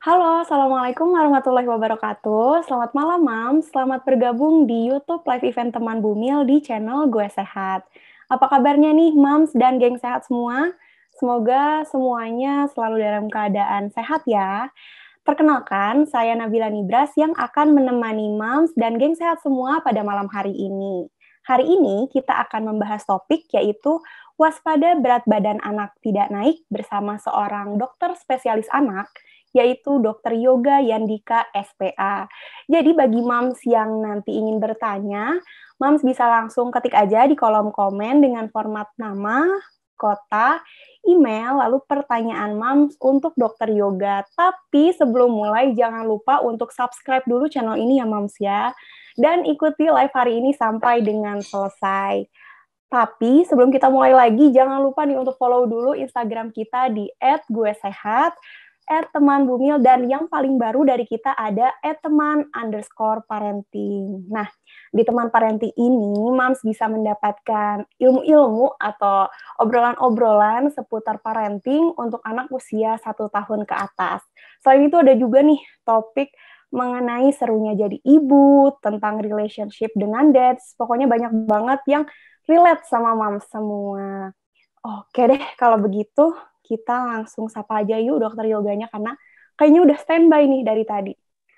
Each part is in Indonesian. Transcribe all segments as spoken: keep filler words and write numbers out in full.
Halo, Assalamualaikum warahmatullahi wabarakatuh. Selamat malam, Mams. Selamat bergabung di YouTube live event Teman Bumil di channel Gue Sehat. Apa kabarnya nih, Mams dan geng sehat semua? Semoga semuanya selalu dalam keadaan sehat ya. Perkenalkan, saya Nabila Nibras yang akan menemani Mams dan geng sehat semua pada malam hari ini. Hari ini kita akan membahas topik yaitu waspada berat badan anak tidak naik bersama seorang dokter spesialis anak, yaitu Dokter Yoga Yandika, S P A. Jadi bagi Mams yang nanti ingin bertanya, Mams bisa langsung ketik aja di kolom komen dengan format nama, kota, email, lalu pertanyaan Mams untuk Dokter Yoga. Tapi sebelum mulai, jangan lupa untuk subscribe dulu channel ini ya Mams ya. Dan ikuti live hari ini sampai dengan selesai. Tapi sebelum kita mulai lagi, jangan lupa nih untuk follow dulu Instagram kita di et gue sehat, et teman bumil, dan yang paling baru dari kita ada et teman underscore parenting. Nah, di teman parenting ini, Mams bisa mendapatkan ilmu-ilmu atau obrolan-obrolan seputar parenting untuk anak usia satu tahun ke atas. Selain itu ada juga nih topik mengenai serunya jadi ibu, tentang relationship dengan dads, pokoknya banyak banget yang relate sama Mams semua. Oke deh, kalau begitu kita langsung sapa aja yuk dokter yoganya karena kayaknya udah standby nih dari tadi.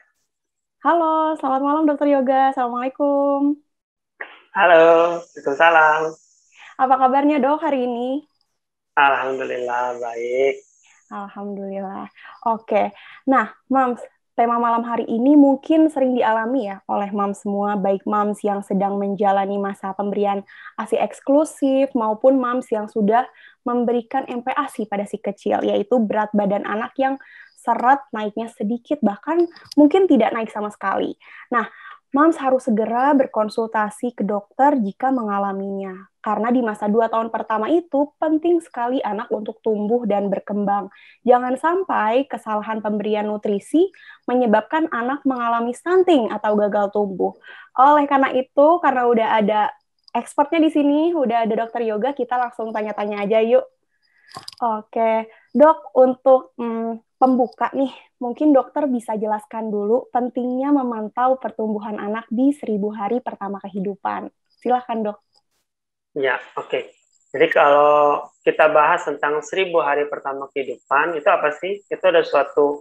Halo, selamat malam dokter Yoga. Assalamualaikum. Halo, Waalaikumsalam. Apa kabarnya dok hari ini? Alhamdulillah baik. Alhamdulillah. Oke, nah Mams, tema malam hari ini mungkin sering dialami ya oleh Mams semua, baik Mams yang sedang menjalani masa pemberian ASI eksklusif maupun Mams yang sudah memberikan M P A S I pada si kecil, yaitu berat badan anak yang seret naiknya sedikit, bahkan mungkin tidak naik sama sekali. Nah, Mams harus segera berkonsultasi ke dokter jika mengalaminya. Karena di masa dua tahun pertama itu penting sekali anak untuk tumbuh dan berkembang. Jangan sampai kesalahan pemberian nutrisi menyebabkan anak mengalami stunting atau gagal tumbuh. Oleh karena itu, karena udah ada expertnya di sini, udah ada dokter yoga, kita langsung tanya-tanya aja yuk. Oke, dok, untuk hmm, pembuka nih, mungkin dokter bisa jelaskan dulu pentingnya memantau pertumbuhan anak di seribu hari pertama kehidupan. Silahkan dok. Ya, oke. Okay. Jadi kalau kita bahas tentang seribu hari pertama kehidupan, itu apa sih? Itu ada suatu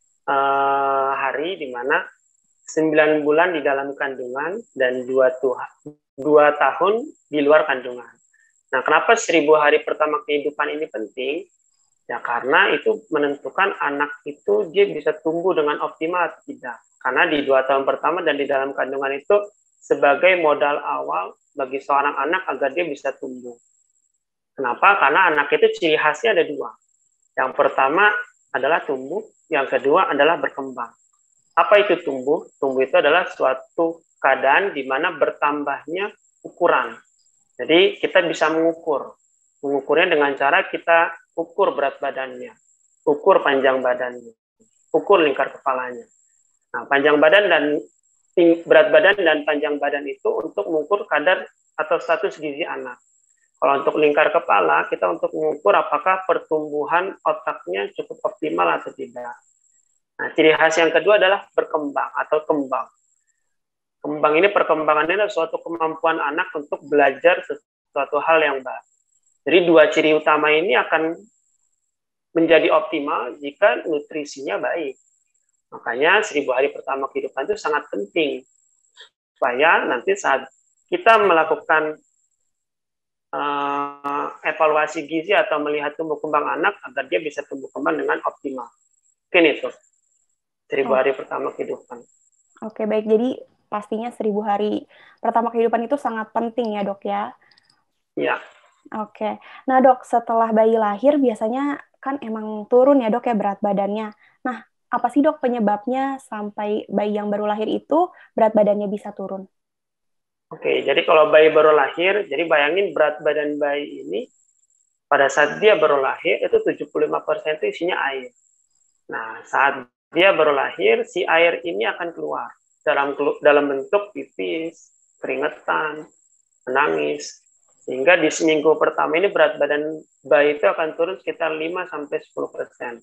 uh, hari di mana sembilan bulan di dalam kandungan dan dua, tuh, dua tahun di luar kandungan. Nah, kenapa seribu hari pertama kehidupan ini penting? Ya, karena itu menentukan anak itu dia bisa tumbuh dengan optimal atau tidak. Karena di dua tahun pertama dan di dalam kandungan itu sebagai modal awal bagi seorang anak agar dia bisa tumbuh. Kenapa? Karena anak itu ciri khasnya ada dua. Yang pertama adalah tumbuh, yang kedua adalah berkembang. Apa itu tumbuh? Tumbuh itu adalah suatu keadaan di mana bertambahnya ukuran. Jadi kita bisa mengukur. Mengukurnya dengan cara kita ukur berat badannya, ukur panjang badannya, ukur lingkar kepalanya. Nah, panjang badan dan berat badan dan panjang badan itu untuk mengukur kadar atau status gizi anak. Kalau untuk lingkar kepala, kita untuk mengukur apakah pertumbuhan otaknya cukup optimal atau tidak. Nah, ciri khas yang kedua adalah berkembang atau kembang. Kembang ini perkembangannya adalah suatu kemampuan anak untuk belajar sesuatu hal yang baru. Jadi dua ciri utama ini akan menjadi optimal jika nutrisinya baik. Makanya seribu hari pertama kehidupan itu sangat penting. Supaya nanti saat kita melakukan uh, evaluasi gizi atau melihat tumbuh kembang anak, agar dia bisa tumbuh kembang dengan optimal. Mungkin itu. Seribu oh. hari pertama kehidupan. Oke, baik. Jadi pastinya seribu hari pertama kehidupan itu sangat penting ya dok ya? Iya. Oke. Nah dok, setelah bayi lahir biasanya kan emang turun ya dok ya berat badannya. Nah, apa sih dok penyebabnya sampai bayi yang baru lahir itu berat badannya bisa turun? Oke, jadi kalau bayi baru lahir, jadi bayangin berat badan bayi ini pada saat dia baru lahir itu tujuh puluh lima persen itu isinya air. Nah, saat dia baru lahir, si air ini akan keluar dalam dalam bentuk pipis, keringetan, menangis. Sehingga di seminggu pertama ini berat badan bayi itu akan turun sekitar lima sampai sepuluh persen.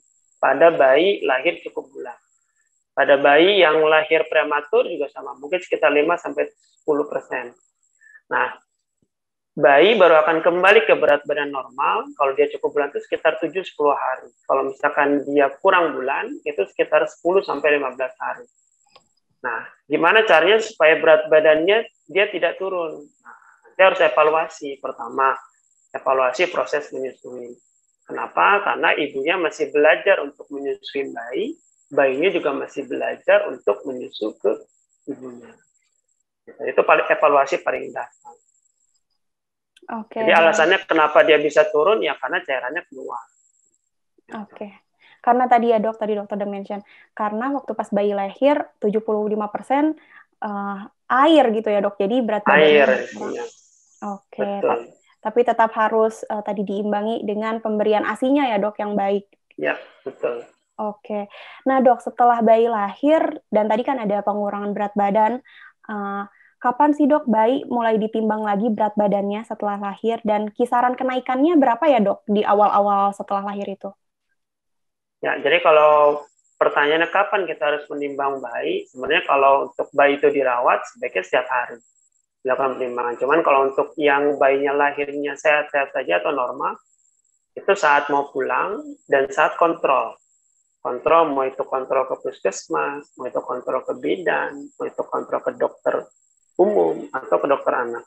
pada bayi lahir cukup bulan. Pada bayi yang lahir prematur juga sama, mungkin sekitar lima sampai sepuluh persen. Nah, bayi baru akan kembali ke berat badan normal kalau dia cukup bulan itu sekitar tujuh sampai sepuluh hari. Kalau misalkan dia kurang bulan, itu sekitar sepuluh sampai lima belas hari. Nah, gimana caranya supaya berat badannya dia tidak turun? Nah, nanti harus evaluasi. Pertama, evaluasi proses menyusui. Kenapa? Karena ibunya masih belajar untuk menyusui bayi, bayinya juga masih belajar untuk menyusu ke ibunya. Itu paling evaluasi paling dasar. Oke. Jadi alasannya kenapa dia bisa turun ya karena cairannya keluar. Oke. Karena tadi ya dok, tadi dokter udah mention, karena waktu pas bayi lahir tujuh puluh lima persen uh, air gitu ya dok, jadi berat badannya Air. Ya. Oke. Betul. Tapi tetap harus uh, tadi diimbangi dengan pemberian asinya ya dok yang baik. Ya, betul. Oke. Nah dok, setelah bayi lahir, dan tadi kan ada pengurangan berat badan, uh, kapan sih dok bayi mulai ditimbang lagi berat badannya setelah lahir, dan kisaran kenaikannya berapa ya dok di awal-awal setelah lahir itu? Ya, jadi kalau pertanyaannya kapan kita harus menimbang bayi, sebenarnya kalau untuk bayi itu dirawat, sebaiknya setiap hari dilakukan penimbangan. Cuman kalau untuk yang bayinya lahirnya sehat-sehat saja atau normal, itu saat mau pulang dan saat kontrol. Kontrol, mau itu kontrol ke puskesmas, mau itu kontrol ke bidan, mau itu kontrol ke dokter umum, atau ke dokter anak.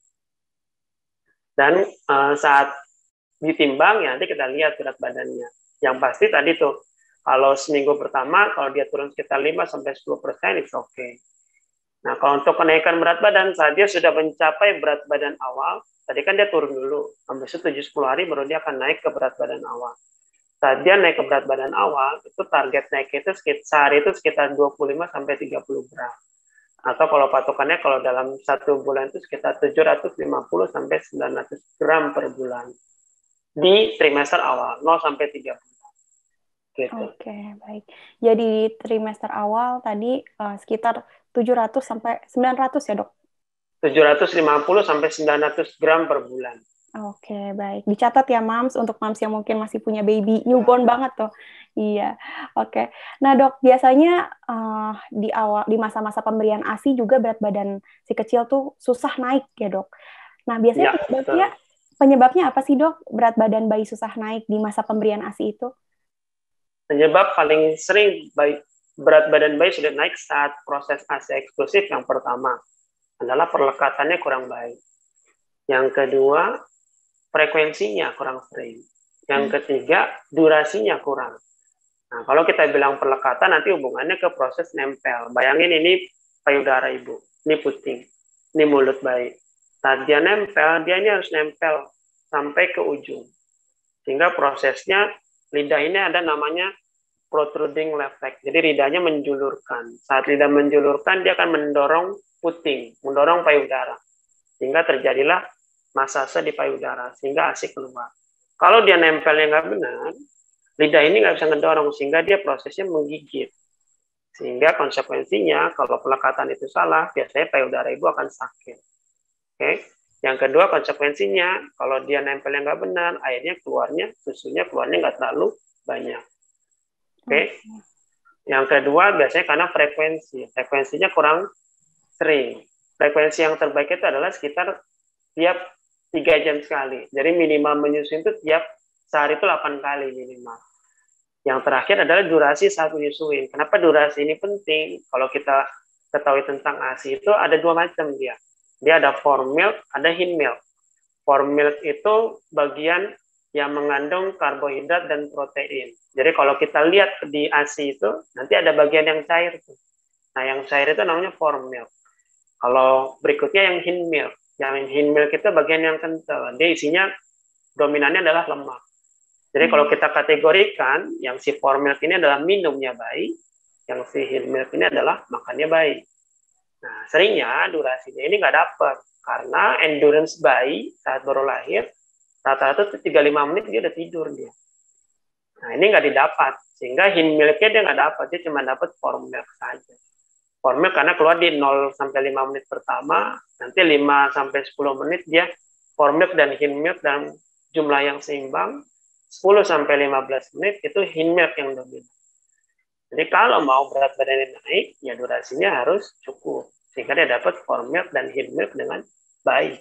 Dan uh, saat ditimbang, ya nanti kita lihat berat badannya. Yang pasti tadi tuh, kalau seminggu pertama, kalau dia turun sekitar lima sampai sepuluh persen, it's okay. Nah, kalau untuk kenaikan berat badan, saat dia sudah mencapai berat badan awal, tadi kan dia turun dulu, habis itu tujuh sampai sepuluh hari baru dia akan naik ke berat badan awal. Saat dia naik ke berat badan awal, itu target naik itu sekitar, sehari itu sekitar dua puluh lima sampai tiga puluh gram. Atau kalau patokannya kalau dalam satu bulan itu sekitar tujuh ratus lima puluh sampai sembilan ratus gram per bulan. Di trimester awal, nol sampai tiga bulan. Gitu. Oke, baik. Jadi di trimester awal tadi uh, sekitar tujuh ratus sampai sembilan ratus ya, Dok? tujuh ratus lima puluh sampai sembilan ratus gram per bulan. Oke, baik. Dicatat ya, Mams, untuk Mams yang mungkin masih punya baby, newborn banget tuh. Iya, oke. Nah, Dok, biasanya uh, di awal di masa-masa pemberian ASI juga berat badan si kecil tuh susah naik ya, Dok. Nah, biasanya Ya, penyebabnya penyebabnya apa sih, Dok? Berat badan bayi susah naik di masa pemberian ASI itu? Penyebab paling sering bayi, berat badan bayi sudah naik saat proses ASI eksklusif yang pertama adalah perlekatannya kurang baik. Yang kedua, frekuensinya kurang sering. Yang ketiga, durasinya kurang. Nah, kalau kita bilang perlekatan, nanti hubungannya ke proses nempel. Bayangin ini payudara ibu, ini puting, ini mulut bayi. Saat dia nempel, dia ini harus nempel sampai ke ujung. Sehingga prosesnya, lidah ini ada namanya protruding reflex. Jadi lidahnya menjulurkan. Saat lidah menjulurkan, dia akan mendorong puting, mendorong payudara. Sehingga terjadilah masase di payudara, sehingga ASI keluar. Kalau dia nempelnya nggak benar, lidah ini nggak bisa ngedorong, sehingga dia prosesnya menggigit. Sehingga konsekuensinya, kalau pelekatan itu salah, biasanya payudara ibu akan sakit. Oke. Okay? Yang kedua, konsekuensinya, kalau dia nempelnya nggak benar, airnya keluarnya, susunya keluarnya nggak terlalu banyak. Oke. Okay? Yang kedua, biasanya karena frekuensi. Frekuensinya kurang sering. Frekuensi yang terbaik itu adalah sekitar tiap tiga jam sekali. Jadi minimal menyusui itu tiap sehari itu delapan kali minimal. Yang terakhir adalah durasi saat menyusui. Kenapa durasi ini penting? Kalau kita ketahui tentang ASI itu ada dua macam dia. Dia ada form milk, ada hin milk. Form milk itu bagian yang mengandung karbohidrat dan protein. Jadi kalau kita lihat di ASI itu, nanti ada bagian yang cair. Nah, yang cair itu namanya form milk. Kalau berikutnya yang hin milk. Yang hin milk itu bagian yang kental. Dia isinya dominannya adalah lemak. Jadi kalau kita kategorikan, yang si form milk ini adalah minumnya bayi, yang si hin milk ini adalah makannya bayi. Nah, seringnya durasinya ini nggak dapat. Karena endurance bayi saat baru lahir, rata-rata tiga puluh lima menit dia udah tidur dia. Nah, ini nggak didapat. Sehingga hin milknya dia nggak dapat. Dia cuma dapat form milk saja. Form milk karena keluar di nol sampai lima menit pertama, nanti lima sampai sepuluh menit dia form milk dan hin milk dalam jumlah yang seimbang, sepuluh sampai lima belas menit itu hind milk yang dominan. Jadi kalau mau berat badannya naik, ya durasinya harus cukup sehingga dia dapat form milk dan hind milk dengan baik.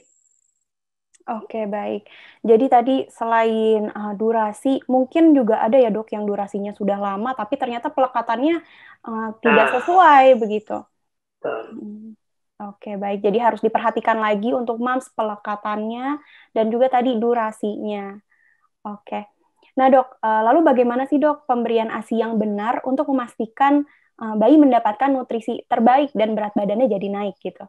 Oke, baik. Jadi tadi selain uh, durasi, mungkin juga ada ya dok yang durasinya sudah lama, tapi ternyata pelekatannya uh, tidak Nah, sesuai begitu. betul. Hmm. Oke, baik. Jadi harus diperhatikan lagi untuk mams pelekatannya dan juga tadi durasinya. Oke. Nah dok, uh, lalu bagaimana sih dok pemberian ASI yang benar untuk memastikan uh, bayi mendapatkan nutrisi terbaik dan berat badannya jadi naik gitu?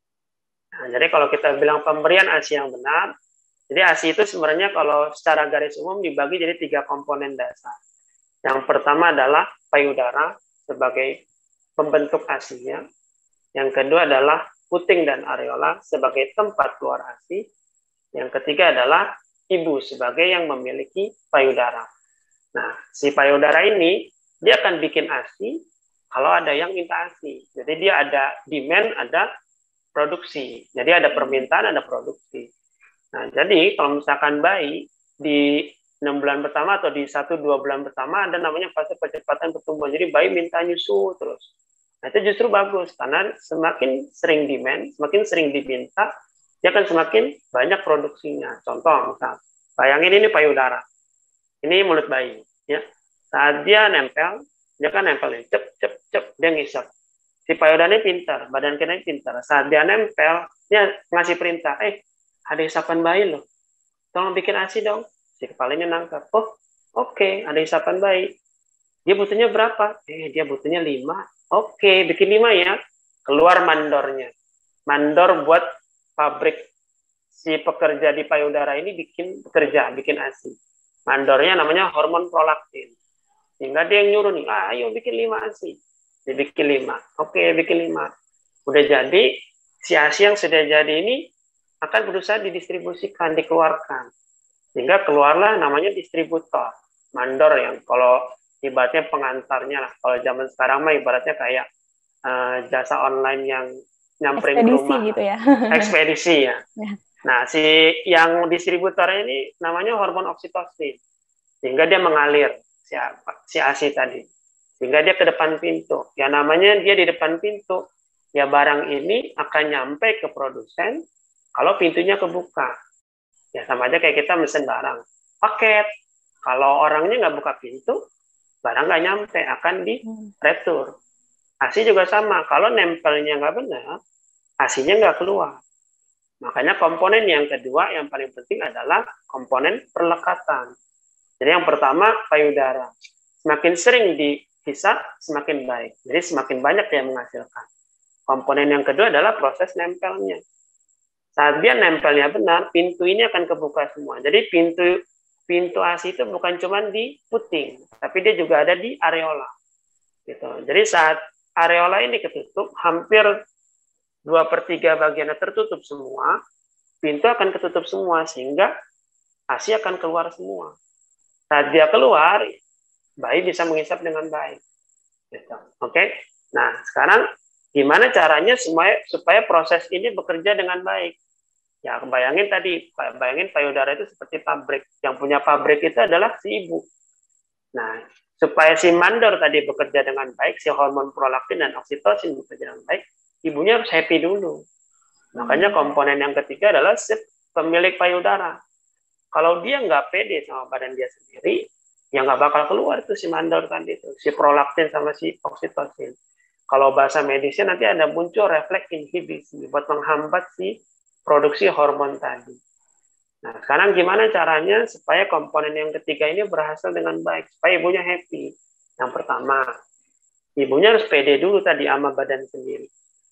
Nah, jadi kalau kita bilang pemberian ASI yang benar, jadi ASI itu sebenarnya kalau secara garis umum dibagi jadi tiga komponen dasar. Yang pertama adalah payudara sebagai pembentuk ASI-nya. Yang kedua adalah puting dan areola sebagai tempat keluar ASI. Yang ketiga adalah ibu sebagai yang memiliki payudara. Nah, si payudara ini dia akan bikin ASI kalau ada yang minta ASI. Jadi dia ada demand, ada produksi. Jadi ada permintaan, ada produksi. Nah, jadi kalau misalkan bayi di enam bulan pertama atau di satu dua bulan pertama ada namanya fase percepatan pertumbuhan. Jadi bayi minta nyusu terus. Nah, itu justru bagus karena semakin sering demand, semakin sering diminta, dia akan semakin banyak produksinya. Contoh, misal, bayangin ini payudara, ini mulut bayi, ya. Saat dia nempel, dia kan nempel, cep cep cep, dia ngisap. Si payudara ini pintar, badan kita ini pintar. Saat dia nempel, dia ngasih perintah, eh, ada isapan bayi loh, tolong bikin ASI dong. Si kepalanya nangkap, oh, oke, okay, ada isapan bayi. Dia butuhnya berapa? Eh, dia butuhnya lima. Oke, okay, bikin lima ya. Keluar mandornya. Mandor buat pabrik si pekerja di payudara ini bikin pekerja, bikin ASI. Mandornya namanya hormon prolaktin. Sehingga dia yang nyuruh nih, ah, ayo bikin lima ASI. Dibikin lima. Oke, okay, bikin lima. Udah jadi, si ASI yang sudah jadi ini akan berusaha didistribusikan, dikeluarkan. Sehingga keluarlah namanya distributor. Mandor yang kalau ibaratnya pengantarnya lah. Kalau zaman sekarang mah ibaratnya kayak uh, jasa online yang nyamperin ekspedisi ke rumah. Gitu ya. Ekspedisi ya. ya. Nah, si yang distributornya ini namanya hormon oksitosin. Sehingga dia mengalir si, si ASI tadi. Sehingga dia ke depan pintu. Ya namanya dia di depan pintu. Ya barang ini akan nyampe ke produsen kalau pintunya kebuka. Ya sama aja kayak kita mesen barang. Paket. Kalau orangnya nggak buka pintu, barang nggak nyampe, akan di retur. ASI juga sama. Kalau nempelnya nggak benar, ASInya nggak keluar. Makanya komponen yang kedua yang paling penting adalah komponen perlekatan. Jadi yang pertama payudara. Semakin sering dihisap, semakin baik. Jadi semakin banyak dia menghasilkan. Komponen yang kedua adalah proses nempelnya. Saat dia nempelnya benar, pintu ini akan kebuka semua. Jadi pintu pintu ASI itu bukan cuma di puting, tapi dia juga ada di areola. Gitu. Jadi saat areola ini ketutup, hampir dua per tiga bagiannya tertutup semua, pintu akan ketutup semua, sehingga ASI akan keluar semua. Saat dia keluar, bayi bisa mengisap dengan baik. Gitu. Oke? Nah, sekarang gimana caranya supaya, supaya proses ini bekerja dengan baik? Ya, bayangin tadi, bayangin payudara itu seperti pabrik. Yang punya pabrik itu adalah si ibu. Nah, supaya si mandor tadi bekerja dengan baik, si hormon prolaktin dan oksitosin bekerja dengan baik, ibunya harus happy dulu. Makanya komponen yang ketiga adalah si pemilik payudara. Kalau dia nggak pede sama badan dia sendiri, ya nggak bakal keluar itu si mandor tadi itu, si prolaktin sama si oksitosin. Kalau bahasa medisnya nanti ada muncul refleks inhibisi buat menghambat si produksi hormon tadi. Nah, sekarang gimana caranya supaya komponen yang ketiga ini berhasil dengan baik, supaya ibunya happy? Yang pertama, ibunya harus pede dulu tadi sama badan sendiri.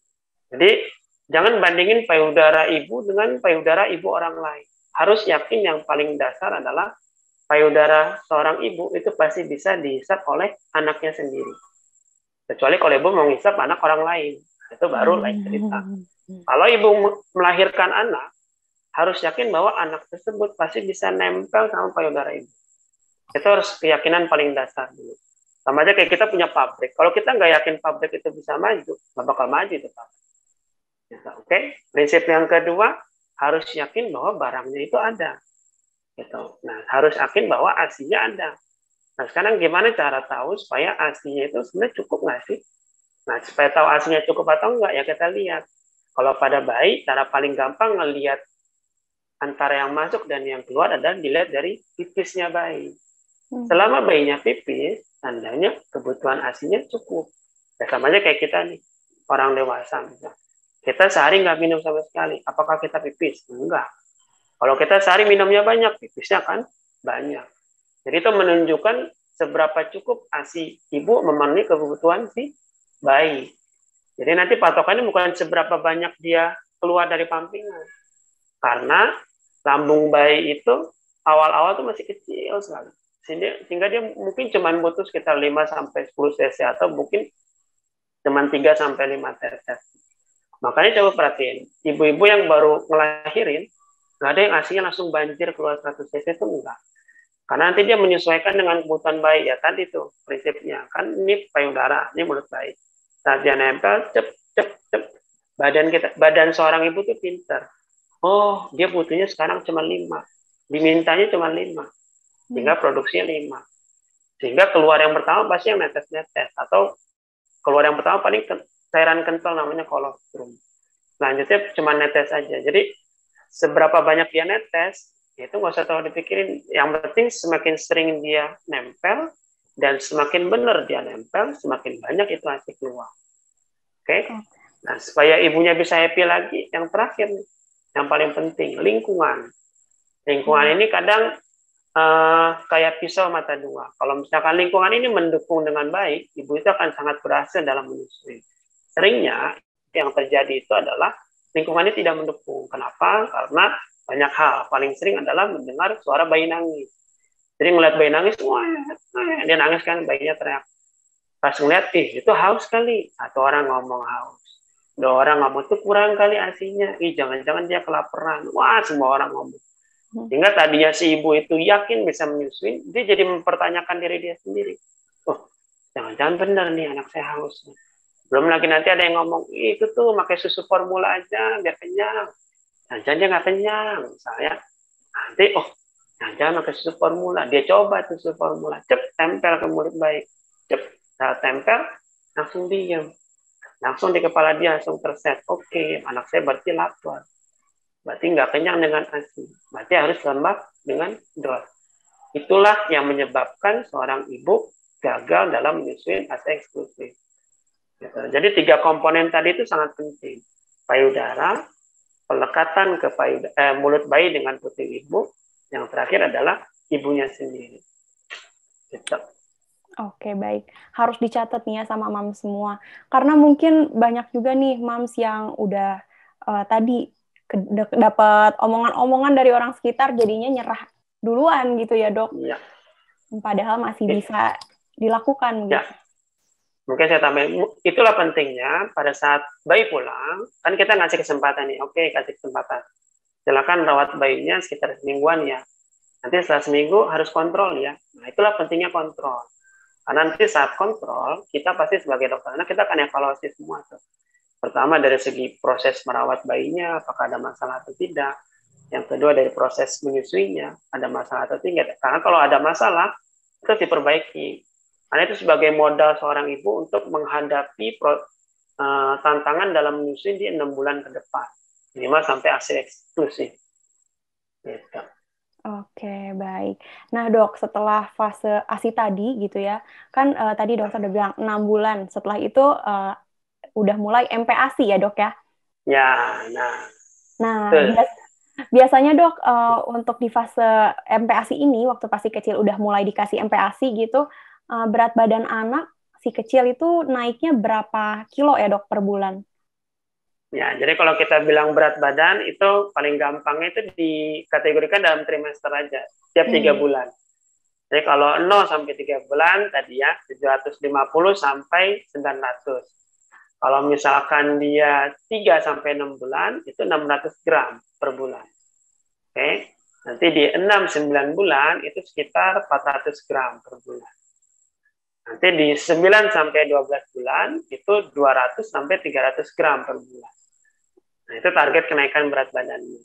Jadi, jangan bandingin payudara ibu dengan payudara ibu orang lain. Harus yakin yang paling dasar adalah payudara seorang ibu itu pasti bisa dihisap oleh anaknya sendiri. Kecuali kalau ibu mau ngisap anak orang lain, itu baru lain cerita. Kalau ibu melahirkan anak, harus yakin bahwa anak tersebut pasti bisa nempel sama payudara ibu. Itu harus keyakinan paling dasar dulu. Sama aja kayak kita punya pabrik. Kalau kita nggak yakin pabrik itu bisa maju, nggak bakal maju itu pabrik. Oke, okay? Prinsip yang kedua, harus yakin bahwa barangnya itu ada. Gitu. Nah, harus yakin bahwa ASINya ada. Nah, sekarang gimana cara tahu supaya ASINya itu sebenarnya cukup nggak sih? Nah, supaya tahu ASINya cukup atau enggak, ya kita lihat. Kalau pada bayi, cara paling gampang ngelihat antara yang masuk dan yang keluar adalah dilihat dari pipisnya bayi. Hmm. Selama bayinya pipis, tandanya kebutuhan ASINya cukup. Ya, sama aja kayak kita nih, orang dewasa. Misalnya. Kita sehari nggak minum sama sekali. Apakah kita pipis? Enggak. Kalau kita sehari minumnya banyak, pipisnya kan banyak. Jadi itu menunjukkan seberapa cukup ASI ibu memenuhi kebutuhan si bayi. Jadi nanti patokannya bukan seberapa banyak dia keluar dari pampingan. Karena lambung bayi itu awal-awal tuh masih kecil sekali. Sehingga, sehingga dia mungkin cuma butuh sekitar lima sampai sepuluh cc atau mungkin cuma tiga sampai lima tetes. Makanya coba perhatiin, ibu-ibu yang baru ngelahirin, nggak ada yang ASINya langsung banjir keluar seratus cc itu enggak. Karena nanti dia menyesuaikan dengan kebutuhan bayi. Ya tadi itu prinsipnya. Kan ini payudara, ini mulut bayi. Saat dia nempel, cep, cep, cep. Badan kita, badan seorang ibu tuh pintar. Oh, dia butuhnya sekarang cuma lima. Dimintanya cuma lima. Sehingga produksinya lima. Sehingga keluar yang pertama pasti yang netes-netes. Atau keluar yang pertama paling cairan kental namanya kolostrum. Selanjutnya cuma netes aja. Jadi seberapa banyak dia netes, itu nggak usah terlalu dipikirin. Yang penting semakin sering dia nempel, dan semakin benar dia nempel, semakin banyak itu ASI keluar. Oke? Okay? Nah, supaya ibunya bisa happy lagi, yang terakhir nih, yang paling penting, lingkungan. Lingkungan ini kadang uh, kayak pisau mata dua. Kalau misalkan lingkungan ini mendukung dengan baik, ibu itu akan sangat berhasil dalam menyusui. Seringnya yang terjadi itu adalah lingkungannya tidak mendukung. Kenapa? Karena banyak hal. Paling sering adalah mendengar suara bayi nangis. Jadi ngeliat bayi nangis, wah, dia nangis kan, bayinya teriak. Pas ngeliat, ih itu haus kali. Satu orang ngomong haus. Dua orang ngomong, itu kurang kali ASINya. Ih jangan-jangan dia kelaparan. Wah, semua orang ngomong. Sehingga tadinya si ibu itu yakin bisa menyusui, dia jadi mempertanyakan diri dia sendiri. Oh, jangan-jangan benar nih anak saya haus. Belum lagi nanti ada yang ngomong, itu tuh pakai susu formula aja biar kenyang. Jangan-jangan dia nggak kenyang. Misalnya, nanti, oh, jangan-jangan pakai susu formula. Dia coba tuh susu formula. Cep, tempel ke mulut bayi. Cep, saat tempel, langsung diam. Langsung di kepala dia langsung terset. Oke, anak saya berarti lapar. Berarti nggak kenyang dengan ASI. Berarti harus tambah dengan dos. Itulah yang menyebabkan seorang ibu gagal dalam menyusui ASI eksklusif. Jadi tiga komponen tadi itu sangat penting. Payudara, pelekatan ke payudara, eh, mulut bayi dengan puting ibu, yang terakhir adalah ibunya sendiri. Gitu. Oke, baik. Harus dicatat nih ya sama mams semua. Karena mungkin banyak juga nih mams yang udah uh, tadi dapat omongan-omongan dari orang sekitar jadinya nyerah duluan gitu ya, Dok. Ya. Padahal masih ya. bisa dilakukan gitu. Ya. Mungkin saya tambahin, itulah pentingnya pada saat bayi pulang, kan kita ngasih kesempatan nih, oke kasih kesempatan. Silakan rawat bayinya sekitar semingguan ya. Nanti setelah seminggu harus kontrol ya. Nah itulah pentingnya kontrol. Karena nanti saat kontrol, kita pasti sebagai dokter anak, kita akan evaluasi semua tuh. Pertama dari segi proses merawat bayinya, apakah ada masalah atau tidak. Yang kedua dari proses menyusuinya, ada masalah atau tidak. Karena kalau ada masalah, itu diperbaiki. Karena itu sebagai modal seorang ibu untuk menghadapi pro, uh, tantangan dalam menyusui di enam bulan ke depan. lima sampai ASI eksklusif. Gitu. Oke, baik. Nah, Dok, setelah fase ASI tadi gitu ya, kan uh, tadi dokter udah bilang enam bulan. Setelah itu uh, udah mulai M P ASI ya, Dok ya? Ya, nah. Nah, bias biasanya Dok, uh, untuk di fase M P ASI ini, waktu pasti kecil udah mulai dikasih M P ASI gitu, uh, berat badan anak si kecil itu naiknya berapa kilo ya, Dok, per bulan? Ya, jadi kalau kita bilang berat badan itu paling gampangnya itu dikategorikan dalam trimester aja, tiap tiga hmm. bulan. Jadi kalau nol sampai tiga bulan tadi ya tujuh ratus lima puluh sampai sembilan ratus. Kalau misalkan dia tiga sampai enam bulan itu enam ratus gram per bulan. Oke. Nanti di enam sembilan bulan itu sekitar empat ratus gram per bulan. Nanti di sembilan sampai dua belas bulan itu dua ratus sampai tiga ratus gram per bulan. Nah, itu target kenaikan berat badannya.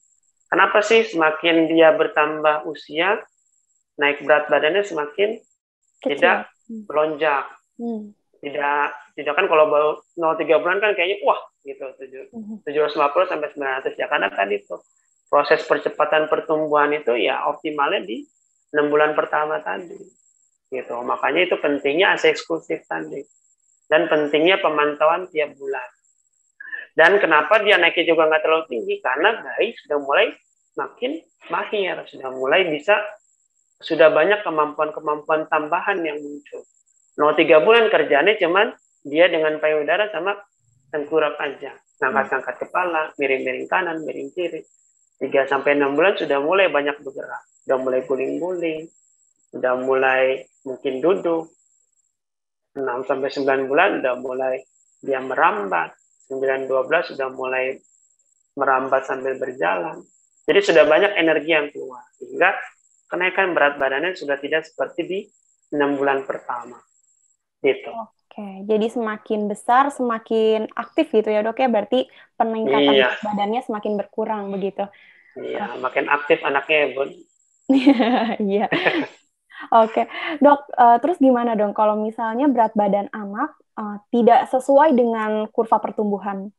Kenapa sih semakin dia bertambah usia, naik berat badannya semakin Kecil. tidak Hmm. melonjak. Hmm. Tidak, tidak kan kalau baru nol tiga bulan kan kayaknya wah gitu, tujuh ratus lima puluh sampai sembilan ratus ya. Karena tadi itu proses percepatan pertumbuhan itu ya optimalnya di enam bulan pertama tadi. Gitu. Makanya itu pentingnya A S I eksklusif tadi. Dan pentingnya pemantauan tiap bulan. Dan kenapa dia naiknya juga nggak terlalu tinggi? Karena bayi sudah mulai makin mahir, sudah mulai bisa, sudah banyak kemampuan-kemampuan tambahan yang muncul. nol tiga bulan kerjanya cuman dia dengan payudara sama tengkurap aja. Ngangkat-ngangkat kepala, miring-miring kanan, miring kiri. tiga sampai enam bulan sudah mulai banyak bergerak. Sudah mulai guling-guling. Sudah mulai mungkin duduk. enam sampai sembilan bulan sudah mulai dia merambat. sembilan dua belas sudah mulai merambat sambil berjalan. Jadi sudah banyak energi yang keluar. Sehingga kenaikan berat badannya sudah tidak seperti di enam bulan pertama. Gitu. Oke, jadi semakin besar, semakin aktif gitu ya dok ya, berarti peningkatan Iya. berat badannya semakin berkurang begitu. Iya, oh. Makin aktif anaknya ya Bun. Iya. Oke, dok, uh, terus gimana dong kalau misalnya berat badan anak uh, tidak sesuai dengan kurva pertumbuhan?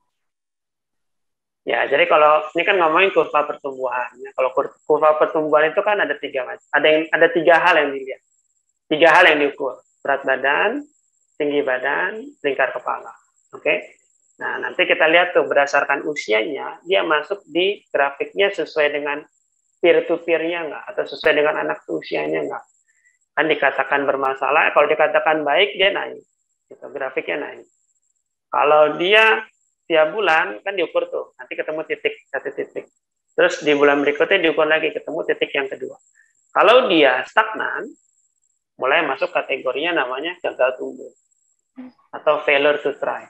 Ya, jadi kalau ini kan ngomongin kurva pertumbuhan. Kalau kurva pertumbuhan itu kan ada tiga ada yang ada tiga hal yang dilihat, tiga hal yang diukur: berat badan, tinggi badan, lingkar kepala. Oke. Nah, nanti kita lihat tuh berdasarkan usianya, dia masuk di grafiknya sesuai dengan peer-to-peer-nya nggak, atau sesuai dengan anak usianya nggak. Kan dikatakan bermasalah, kalau dikatakan baik, dia naik. Gitu, grafiknya naik. Kalau dia tiap bulan, kan diukur tuh, nanti ketemu titik, satu titik. Terus di bulan berikutnya diukur lagi, ketemu titik yang kedua. Kalau dia stagnan, mulai masuk kategorinya namanya gagal tumbuh. Atau failure to try.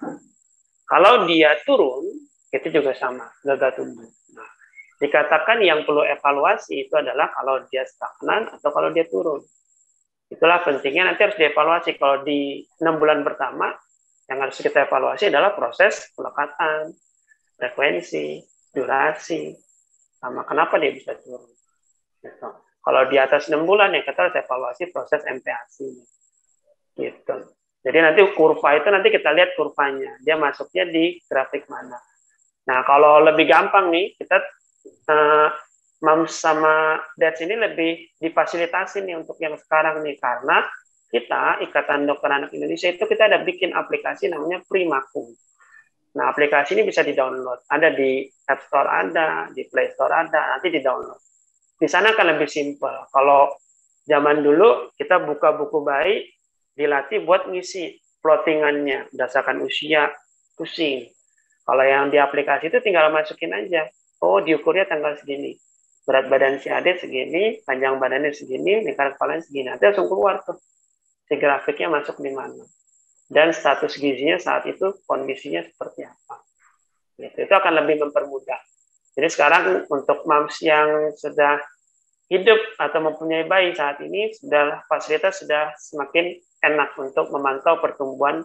Kalau dia turun, itu juga sama, gagal tumbuh. Nah, dikatakan yang perlu evaluasi itu adalah kalau dia stagnan atau kalau dia turun. Itulah pentingnya nanti harus dievaluasi. Kalau di enam bulan pertama, yang harus kita evaluasi adalah proses pelekatan, frekuensi, durasi, sama kenapa dia bisa turun. Gitu. Kalau di atas enam bulan, ya kita harus evaluasi proses M P A S I. Gitu. Jadi nanti kurva itu nanti kita lihat kurvanya. Dia masuknya di grafik mana. Nah, kalau lebih gampang nih, kita uh, Mams sama Dads ini lebih difasilitasi nih untuk yang sekarang nih. Karena kita, Ikatan Dokter Anak Indonesia, itu kita ada bikin aplikasi namanya Primakum. Nah, aplikasi ini bisa di-download. Ada di App Store ada, di Play Store ada, nanti di-download. Di sana kan lebih simpel. Kalau zaman dulu, kita buka buku bayi, dilatih buat ngisi plottingannya berdasarkan usia, pusing. Kalau yang di aplikasi itu tinggal masukin aja. Oh, diukurnya tanggal segini. Berat badan si adik segini, panjang badannya segini, lingkar kepalanya segini. Nanti langsung keluar tuh. Si grafiknya masuk di mana. Dan status gizinya saat itu kondisinya seperti apa. Gitu. Itu akan lebih mempermudah. Jadi sekarang untuk moms yang sudah hidup atau mempunyai bayi saat ini, sudah fasilitas sudah semakin enak untuk memantau pertumbuhan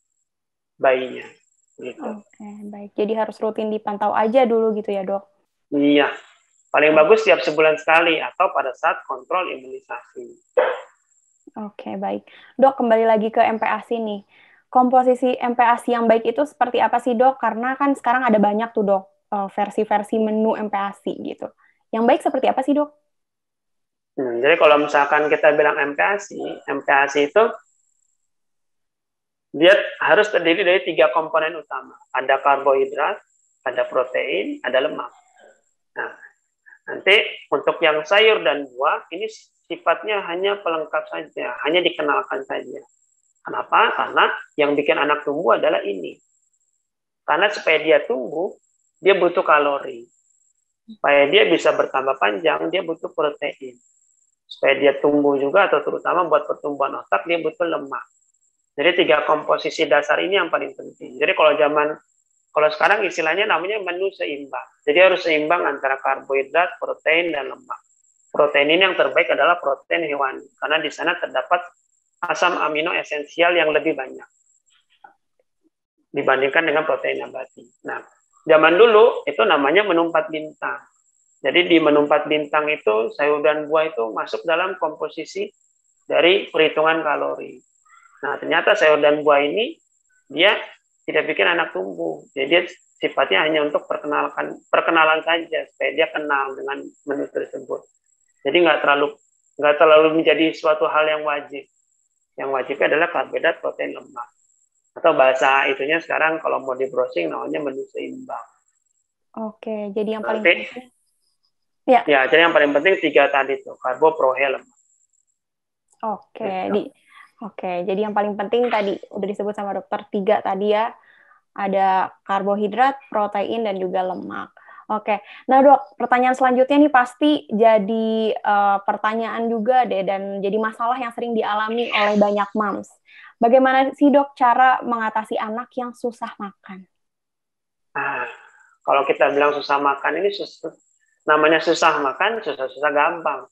bayinya. Gitu. Oke, baik. Jadi harus rutin dipantau aja dulu gitu ya, dok? Iya. Paling bagus setiap sebulan sekali atau pada saat kontrol imunisasi. Oke, baik. Dok, kembali lagi ke M P A S I nih. Komposisi M P A S I yang baik itu seperti apa sih, dok? Karena kan sekarang ada banyak tuh, dok, versi-versi menu M P A S I gitu. Yang baik seperti apa sih, dok? Hmm, jadi kalau misalkan kita bilang M P A S I, M P A S I itu dia harus terdiri dari tiga komponen utama. Ada karbohidrat, ada protein, ada lemak. Nah, nanti untuk yang sayur dan buah, ini sifatnya hanya pelengkap saja, hanya dikenalkan saja. Kenapa? Karena yang bikin anak tumbuh adalah ini. Karena supaya dia tumbuh, dia butuh kalori. Supaya dia bisa bertambah panjang, dia butuh protein. Supaya dia tumbuh juga, atau terutama buat pertumbuhan otak, dia butuh lemak. Jadi tiga komposisi dasar ini yang paling penting. Jadi kalau zaman, kalau sekarang istilahnya namanya menu seimbang. Jadi harus seimbang antara karbohidrat, protein, dan lemak. Protein ini yang terbaik adalah protein hewani. Karena di sana terdapat asam amino esensial yang lebih banyak dibandingkan dengan protein nabati. Nah, zaman dulu itu namanya menu empat bintang. Jadi di menu empat bintang itu sayur dan buah itu masuk dalam komposisi dari perhitungan kalori. Nah, ternyata sayur dan buah ini dia tidak bikin anak tumbuh. Jadi dia sifatnya hanya untuk perkenalan perkenalan saja supaya dia kenal dengan menu tersebut. Jadi nggak terlalu nggak terlalu menjadi suatu hal yang wajib. Yang wajibnya adalah karbohidrat, protein, lemak. Atau bahasa itunya sekarang kalau mau di browsing namanya menu seimbang. Oke, jadi yang paling Nanti, penting ya. Ya, jadi yang paling penting tiga tadi tuh, karbo, prohe, lemak. Oke, Gitu. di Oke, jadi yang paling penting tadi udah disebut sama dokter tiga tadi ya. Ada karbohidrat, protein, dan juga lemak. Oke, nah dok, pertanyaan selanjutnya nih pasti jadi uh, pertanyaan juga deh, dan jadi masalah yang sering dialami oleh banyak moms. Bagaimana sih dok cara mengatasi anak yang susah makan? Nah, kalau kita bilang susah makan ini susah, namanya susah makan, susah-susah gampang.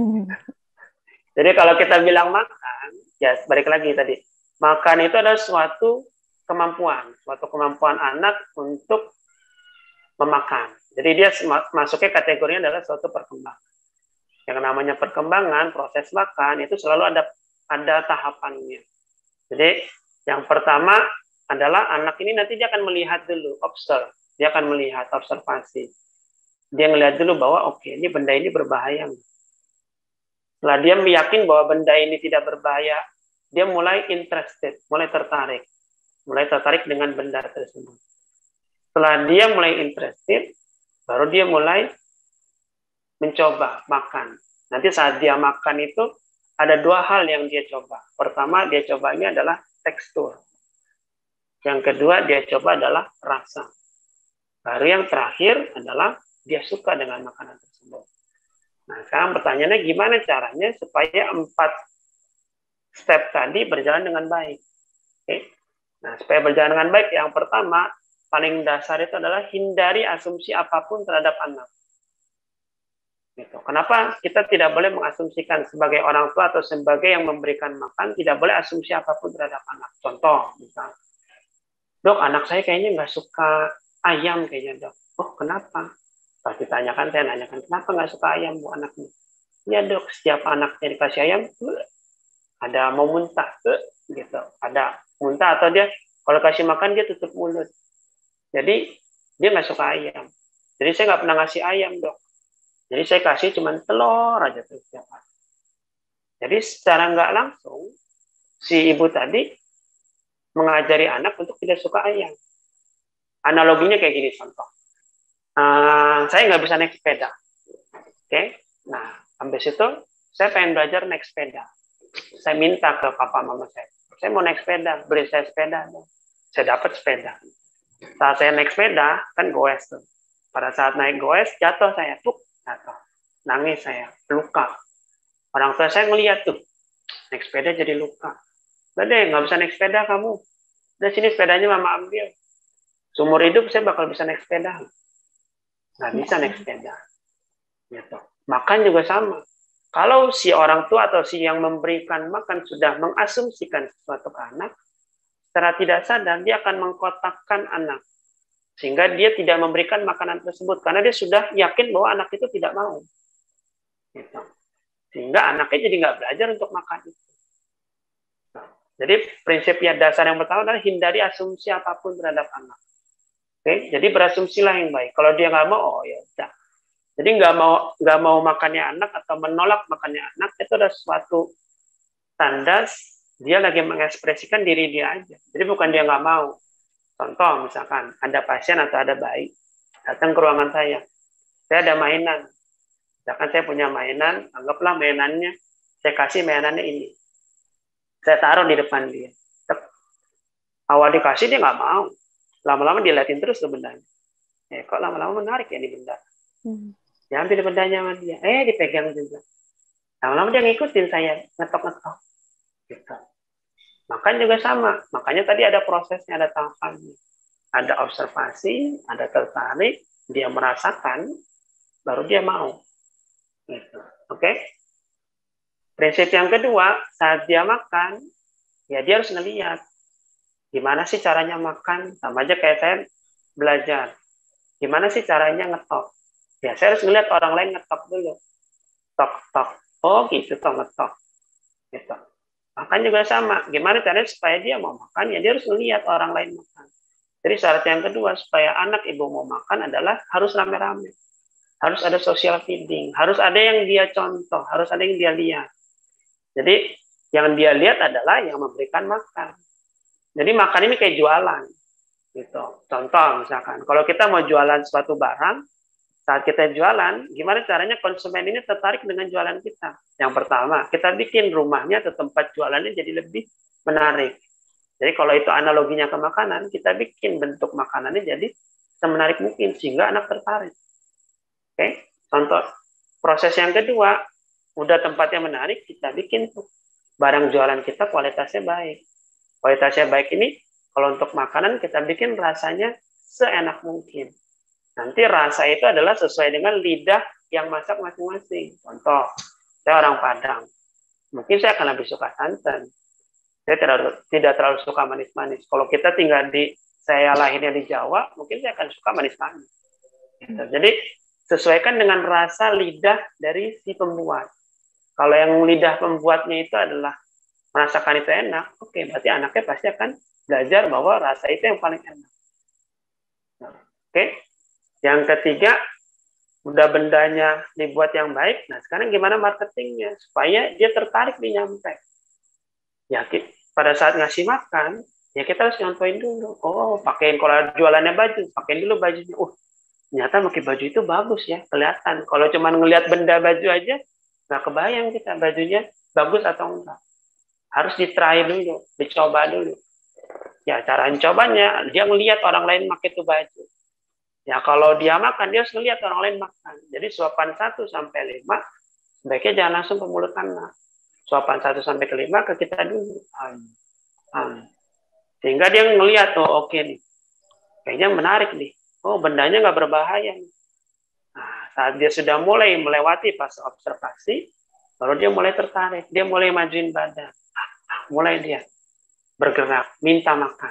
Jadi kalau kita bilang makan, ya balik lagi tadi, makan itu adalah suatu kemampuan, suatu kemampuan anak untuk memakan. Jadi dia masuknya kategorinya adalah suatu perkembangan. Yang namanya perkembangan, proses makan itu selalu ada ada tahapannya. Jadi yang pertama adalah anak ini nanti dia akan melihat dulu, observe. Dia akan melihat observasi. Dia melihat dulu bahwa oke, okay, ini benda ini berbahaya. Setelah dia meyakin bahwa benda ini tidak berbahaya, dia mulai interested, mulai tertarik. Mulai tertarik dengan benda tersebut. Setelah dia mulai interested, baru dia mulai mencoba makan. Nanti saat dia makan itu, ada dua hal yang dia coba. Pertama, dia cobanya adalah tekstur. Yang kedua, dia coba adalah rasa. Baru yang terakhir adalah dia suka dengan makanan tersebut. Nah, sekarang pertanyaannya gimana caranya supaya empat step tadi berjalan dengan baik. Oke. Nah, supaya berjalan dengan baik, yang pertama, paling dasar itu adalah hindari asumsi apapun terhadap anak. Gitu. Kenapa kita tidak boleh mengasumsikan sebagai orang tua atau sebagai yang memberikan makan, tidak boleh asumsi apapun terhadap anak. Contoh, misalnya, dok, anak saya kayaknya nggak suka ayam kayaknya, dok. Oh, kenapa? Pas ditanyakan, saya nanyakan, kenapa nggak suka ayam, bu anaknya? Ya, dok, setiap anaknya dikasih ayam, ada mau muntah, gitu. Ada muntah atau dia kalau kasih makan dia tutup mulut. Jadi dia nggak suka ayam. Jadi saya nggak pernah ngasih ayam, dok. Jadi saya kasih cuma telur aja tuh setiap hari. Jadi secara nggak langsung si ibu tadi mengajari anak untuk tidak suka ayam. Analoginya kayak gini contoh. Uh, saya nggak bisa naik sepeda. Oke, okay? Nah, habis itu saya pengen belajar naik sepeda. Saya minta ke papa mama saya, saya mau naik sepeda, beri saya sepeda. Saya dapat sepeda. Saat saya naik sepeda, kan goes tuh. Pada saat naik goes, jatuh saya, tuh, jatuh. Nangis saya, luka. Orang tua saya ngeliat tuh, naik sepeda jadi luka. Udah deh, nggak bisa naik sepeda kamu. Udah sini sepedanya mama ambil. Seumur hidup saya bakal bisa naik sepeda. Nggak bisa naik sepeda. Gitu. Makan juga sama. Kalau si orang tua atau si yang memberikan makan sudah mengasumsikan sesuatu ke anak, secara tidak sadar dia akan mengkotakkan anak. Sehingga dia tidak memberikan makanan tersebut. Karena dia sudah yakin bahwa anak itu tidak mau. Gitu. Sehingga anaknya jadi nggak belajar untuk makan itu. Nah, jadi prinsip yang dasar yang pertama adalah hindari asumsi apapun terhadap anak. Oke, jadi berasumsilah yang baik. Kalau dia nggak mau, oh ya udah. Jadi nggak mau nggak mau makannya anak atau menolak makannya anak itu adalah suatu tanda dia lagi mengekspresikan diri dia aja. Jadi bukan dia nggak mau. Contoh misalkan ada pasien atau ada bayi datang ke ruangan saya, saya ada mainan. Misalkan saya punya mainan, anggaplah mainannya, saya kasih mainannya ini, saya taruh di depan dia. Awal dikasih dia nggak mau, lama-lama dia liatin terus ke bendanya. Eh, kok lama-lama menarik ya di benda. Hmm. Diambil bendanya sama dia, eh dipegang juga. Lama-lama dia ngikutin saya, ngetok-ngetok. Gitu. Makan juga sama, makanya tadi ada prosesnya, ada tahapannya. Ada observasi, ada tertarik, dia merasakan, baru dia mau. Gitu. Oke? Okay? Prinsip yang kedua, saat dia makan, ya dia harus ngelihat gimana sih caranya makan, sama aja kayak saya belajar. Gimana sih caranya ngetok? Ya, saya harus ngeliat orang lain ngetok dulu. Tok, tok. Oh gitu, tok, ngetok. Gitu. Makan juga sama. Gimana caranya supaya dia mau makan? Ya dia harus ngeliat orang lain makan. Jadi syarat yang kedua supaya anak ibu mau makan adalah harus rame-rame. Harus ada social feeding. Harus ada yang dia contoh. Harus ada yang dia lihat. Jadi yang dia lihat adalah yang memberikan makan. Jadi makan ini kayak jualan. Gitu. Contoh misalkan, kalau kita mau jualan suatu barang, saat kita jualan, gimana caranya konsumen ini tertarik dengan jualan kita? Yang pertama, kita bikin rumahnya atau tempat jualannya jadi lebih menarik. Jadi kalau itu analoginya ke makanan, kita bikin bentuk makanannya jadi semenarik mungkin sehingga anak tertarik. Oke, contoh proses yang kedua, udah tempatnya menarik, kita bikin tuh barang jualan kita kualitasnya baik. Kualitasnya baik ini kalau untuk makanan kita bikin rasanya seenak mungkin. Nanti rasa itu adalah sesuai dengan lidah yang masak masing-masing. Contoh, saya orang Padang. Mungkin saya akan lebih suka santan. Saya tidak, tidak terlalu suka manis-manis. Kalau kita tinggal di, saya lahirnya di Jawa, mungkin saya akan suka manis-manis. Gitu. Jadi, sesuaikan dengan rasa lidah dari si pembuat. Kalau yang lidah pembuatnya itu adalah merasakan itu enak, oke, berarti anaknya pasti akan belajar bahwa rasa itu yang paling enak. Nah, oke, yang ketiga, udah bendanya dibuat yang baik. Nah, sekarang gimana marketingnya supaya dia tertarik di nyampe? Ya, pada saat ngasih makan, ya kita harus nyontoin dulu. Oh, pakein kalau jualannya baju, pakein dulu bajunya. Uh, ternyata pakai baju itu bagus ya, kelihatan. Kalau cuma ngelihat benda baju aja, nggak kebayang kita bajunya bagus atau enggak. Harus ditry dulu, dicoba dulu. Ya, cara mencobanya, dia ngelihat orang lain pakai itu baju. Ya, kalau dia makan, dia harus ngelihat orang lain makan. Jadi, suapan satu sampai lima, sebaiknya jangan langsung ke mulut anak. Suapan satu sampai ke lima ke kita dulu. Um, um. Sehingga dia ngelihat, oh oke okay nih. Kayaknya menarik nih. Oh, bendanya nggak berbahaya nih. Nah, saat dia sudah mulai melewati fase observasi, baru dia mulai tertarik. Dia mulai majuin badan. Mulai dia bergerak, minta makan.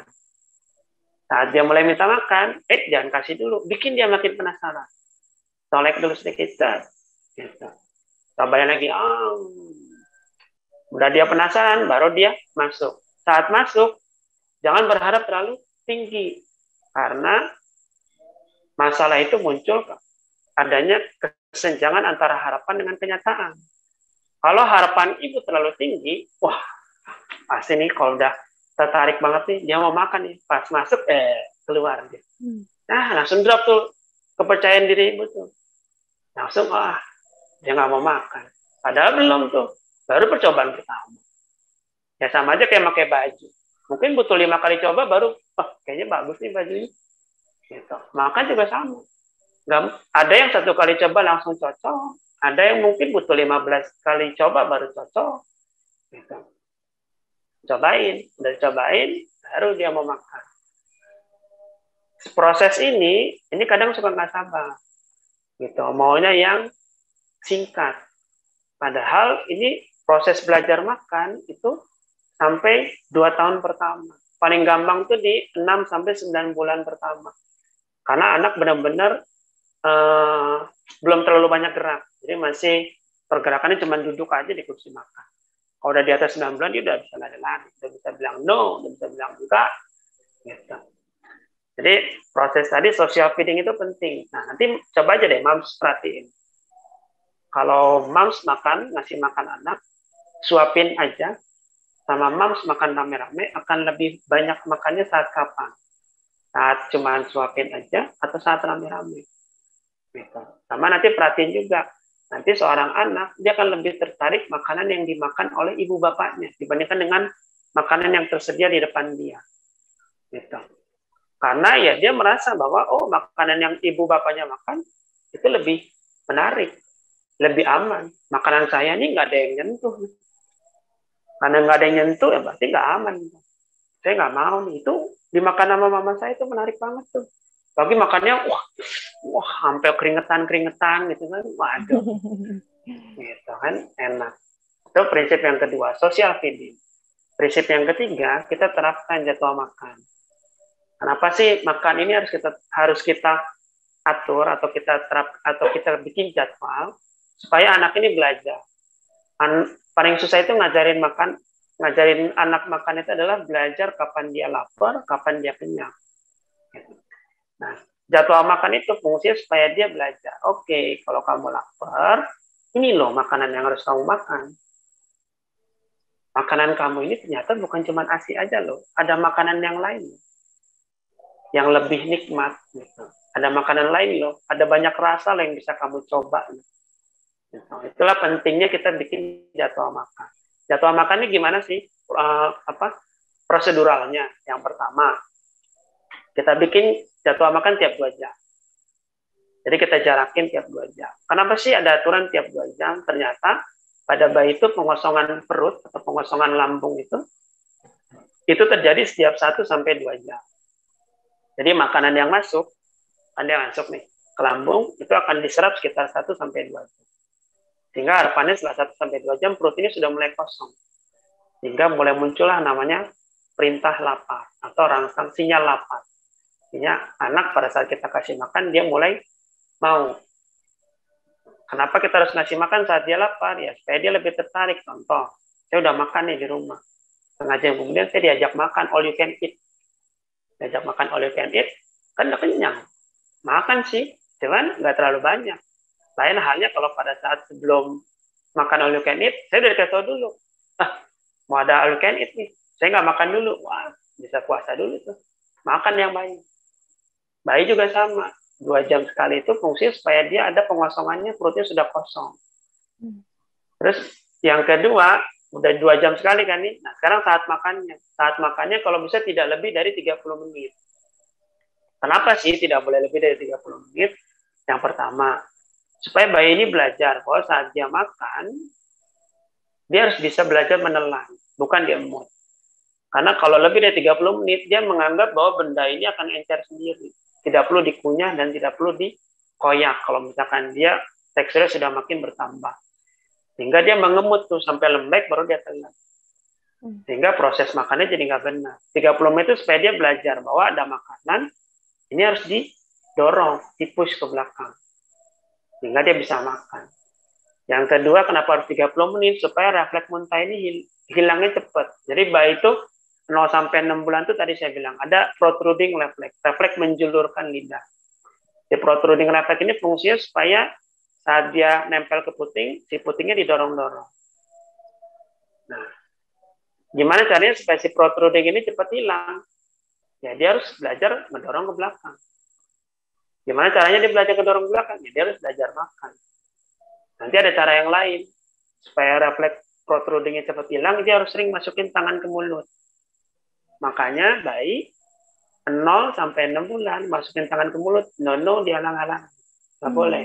Saat dia mulai minta makan, eh jangan kasih dulu, bikin dia makin penasaran. Tolek dulu sedikit, gitu. Cobain lagi, oh. Udah dia penasaran, baru dia masuk. Saat masuk, jangan berharap terlalu tinggi, karena masalah itu muncul adanya kesenjangan antara harapan dengan kenyataan. Kalau harapan ibu terlalu tinggi, wah, pasti nih kalau udah tertarik banget nih, dia mau makan nih. Pas masuk, eh, keluar dia. Nah, langsung drop tuh kepercayaan diri ibu tuh. Langsung, ah, dia nggak mau makan. Padahal belum tuh. Baru percobaan pertama. Ya sama aja kayak pakai baju. Mungkin butuh lima kali coba baru, oh, kayaknya bagus nih bajunya. Gitu. Makan juga sama. Nggak, ada yang satu kali coba langsung cocok. Ada yang mungkin butuh lima belas kali coba baru cocok. Gitu. Cobain, udah cobain, baru dia mau makan. Proses ini, ini kadang suka nggak sabar, gitu. Maunya yang singkat. Padahal ini proses belajar makan itu sampai dua tahun pertama. Paling gampang tuh di enam sampai sembilan bulan pertama. Karena anak benar-benar eh, belum terlalu banyak gerak. Jadi masih pergerakannya cuma duduk aja di kursi makan. Kalau udah di atas sembilan bulan, dia udah bisa lari-lari. Udah bisa bilang no, udah bisa bilang enggak. Gitu. Jadi proses tadi social feeding itu penting. Nah, nanti coba aja deh, moms perhatiin. Kalau moms makan, ngasih makan anak, suapin aja. Sama moms makan rame-rame, akan lebih banyak makannya saat kapan? Saat cuma suapin aja, atau saat rame-rame? Gitu. Sama nanti perhatiin juga. Nanti seorang anak, dia akan lebih tertarik makanan yang dimakan oleh ibu bapaknya dibandingkan dengan makanan yang tersedia di depan dia. Gitu. Karena ya dia merasa bahwa, oh makanan yang ibu bapaknya makan, itu lebih menarik, lebih aman. Makanan saya ini nggak ada yang nyentuh. Karena nggak ada yang nyentuh, ya berarti nggak aman. Saya nggak mau nih, itu dimakan sama mama saya itu menarik banget tuh. Bagi makannya, wah, wah, sampai keringetan-keringetan gitu kan, waduh, gitu kan, enak. Itu prinsip yang kedua, social feeding. Prinsip yang ketiga, kita terapkan jadwal makan. Kenapa sih makan ini harus kita harus kita atur atau kita terap atau kita bikin jadwal supaya anak ini belajar. An paling susah itu ngajarin makan, ngajarin anak makan itu adalah belajar kapan dia lapar, kapan dia kenyang. Nah, jadwal makan itu fungsinya supaya dia belajar. Oke, kalau kamu lapar, ini loh makanan yang harus kamu makan. Makanan kamu ini ternyata bukan cuma ASI aja loh, ada makanan yang lain yang lebih nikmat. Gitu. Ada makanan lain loh, ada banyak rasa loh yang bisa kamu coba. Gitu. Itulah pentingnya kita bikin jadwal makan. Jadwal makannya gimana sih? Uh, apa proseduralnya? Yang pertama, kita bikin jadwal makan tiap dua jam. Jadi kita jarakin tiap dua jam. Kenapa sih ada aturan tiap dua jam? Ternyata pada bayi itu pengosongan perut atau pengosongan lambung itu itu terjadi setiap satu sampai dua jam. Jadi makanan yang masuk, ada yang masuk nih ke lambung itu akan diserap sekitar satu sampai dua jam. Sehingga harapannya setelah satu sampai dua jam perut ini sudah mulai kosong. Sehingga mulai muncullah namanya perintah lapar atau rangsang sinyal lapar. Artinya anak pada saat kita kasih makan dia mulai mau. Kenapa kita harus ngasih makan saat dia lapar? Ya supaya dia lebih tertarik. Contoh, saya udah makan nih di rumah. Setengah jam kemudian saya diajak makan all you can eat. Diajak makan all you can eat, kan udah kenyang. Makan sih, cuman nggak terlalu banyak. Lain halnya kalau pada saat sebelum makan all you can eat, saya udah dikasih tahu dulu. Ah, mau ada all you can eat nih. Saya nggak makan dulu. Wah, bisa puasa dulu tuh. Makan yang banyak. Bayi juga sama. Dua jam sekali itu fungsi supaya dia ada pengosongannya, perutnya sudah kosong. Terus yang kedua, udah dua jam sekali kan nih. Nah, sekarang saat makannya. Saat makannya kalau bisa tidak lebih dari tiga puluh menit. Kenapa sih tidak boleh lebih dari tiga puluh menit? Yang pertama, supaya bayi ini belajar bahwa saat dia makan, dia harus bisa belajar menelan, bukan dia emot. Karena kalau lebih dari tiga puluh menit, dia menganggap bahwa benda ini akan encer sendiri. Tidak perlu dikunyah dan tidak perlu dikoyak kalau misalkan dia teksturnya sudah makin bertambah. Sehingga dia mengemut tuh sampai lembek baru dia telan. Sehingga proses makannya jadi nggak benar. tiga puluh menit itu supaya dia belajar bahwa ada makanan, ini harus didorong, dipush ke belakang. Sehingga dia bisa makan. Yang kedua, kenapa harus tiga puluh menit? Supaya refleks muntah ini hilangnya cepat. Jadi bayi itu nol sampai enam bulan itu tadi saya bilang, ada protruding refleks. Refleks menjulurkan lidah. Di protruding refleks ini fungsinya supaya saat dia nempel ke puting, si putingnya didorong-dorong. Nah, gimana caranya supaya si protruding ini cepat hilang? Ya, dia harus belajar mendorong ke belakang. Gimana caranya dia belajar mendorong ke belakang? Ya, dia harus belajar makan. Nanti ada cara yang lain. Supaya refleks protrudingnya cepat hilang, dia harus sering masukin tangan ke mulut. Makanya bayi nol sampai enam bulan masukin tangan ke mulut, no-no dihalang-halang. Nggak hmm. boleh.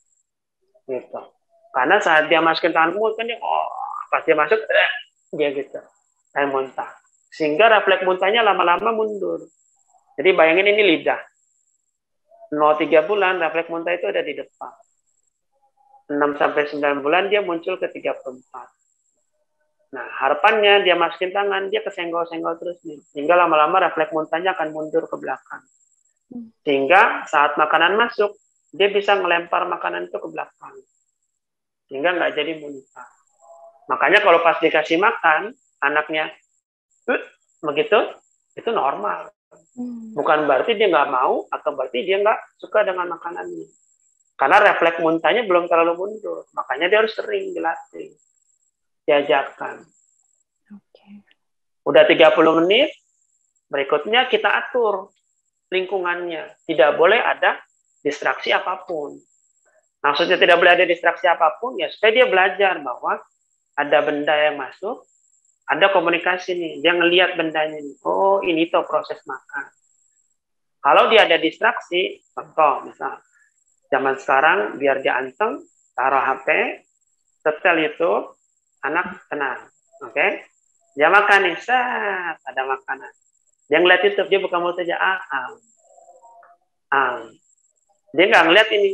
Gitu. Karena saat dia masukin tangan ke mulut, kan dia, oh, pas dia masuk, eh, dia gitu. Kayak muntah. Sehingga refleks muntahnya lama-lama mundur. Jadi bayangin ini lidah. nol sampai tiga bulan, refleks muntah itu ada di depan. enam sampai sembilan bulan, dia muncul ke tiga puluh empat. Nah, harapannya dia masukin tangan, dia kesenggol-senggol terus nih. Sehingga lama-lama refleks muntahnya akan mundur ke belakang. Sehingga saat makanan masuk, dia bisa ngelempar makanan itu ke belakang. Sehingga nggak jadi muntah. Makanya kalau pas dikasih makan, anaknya uh, begitu, itu normal. Bukan berarti dia nggak mau, atau berarti dia nggak suka dengan makanannya. Karena refleks muntahnya belum terlalu mundur. Makanya dia harus sering dilatih. Diajarkan. Okay. Udah tiga puluh menit, berikutnya kita atur lingkungannya. Tidak boleh ada distraksi apapun. Maksudnya tidak boleh ada distraksi apapun, ya supaya dia belajar bahwa ada benda yang masuk, ada komunikasi nih. Dia ngelihat bendanya nih. Oh, ini tuh proses makan. Kalau dia ada distraksi, contoh misal, zaman sekarang biar dia anteng, taruh H P, setel YouTube, anak tenang, oke? Okay? Dia makan nih, set, ada makanan. Dia ngeliat YouTube, dia buka mulut aja, ah, ah, ah. Dia nggak ngeliat ini.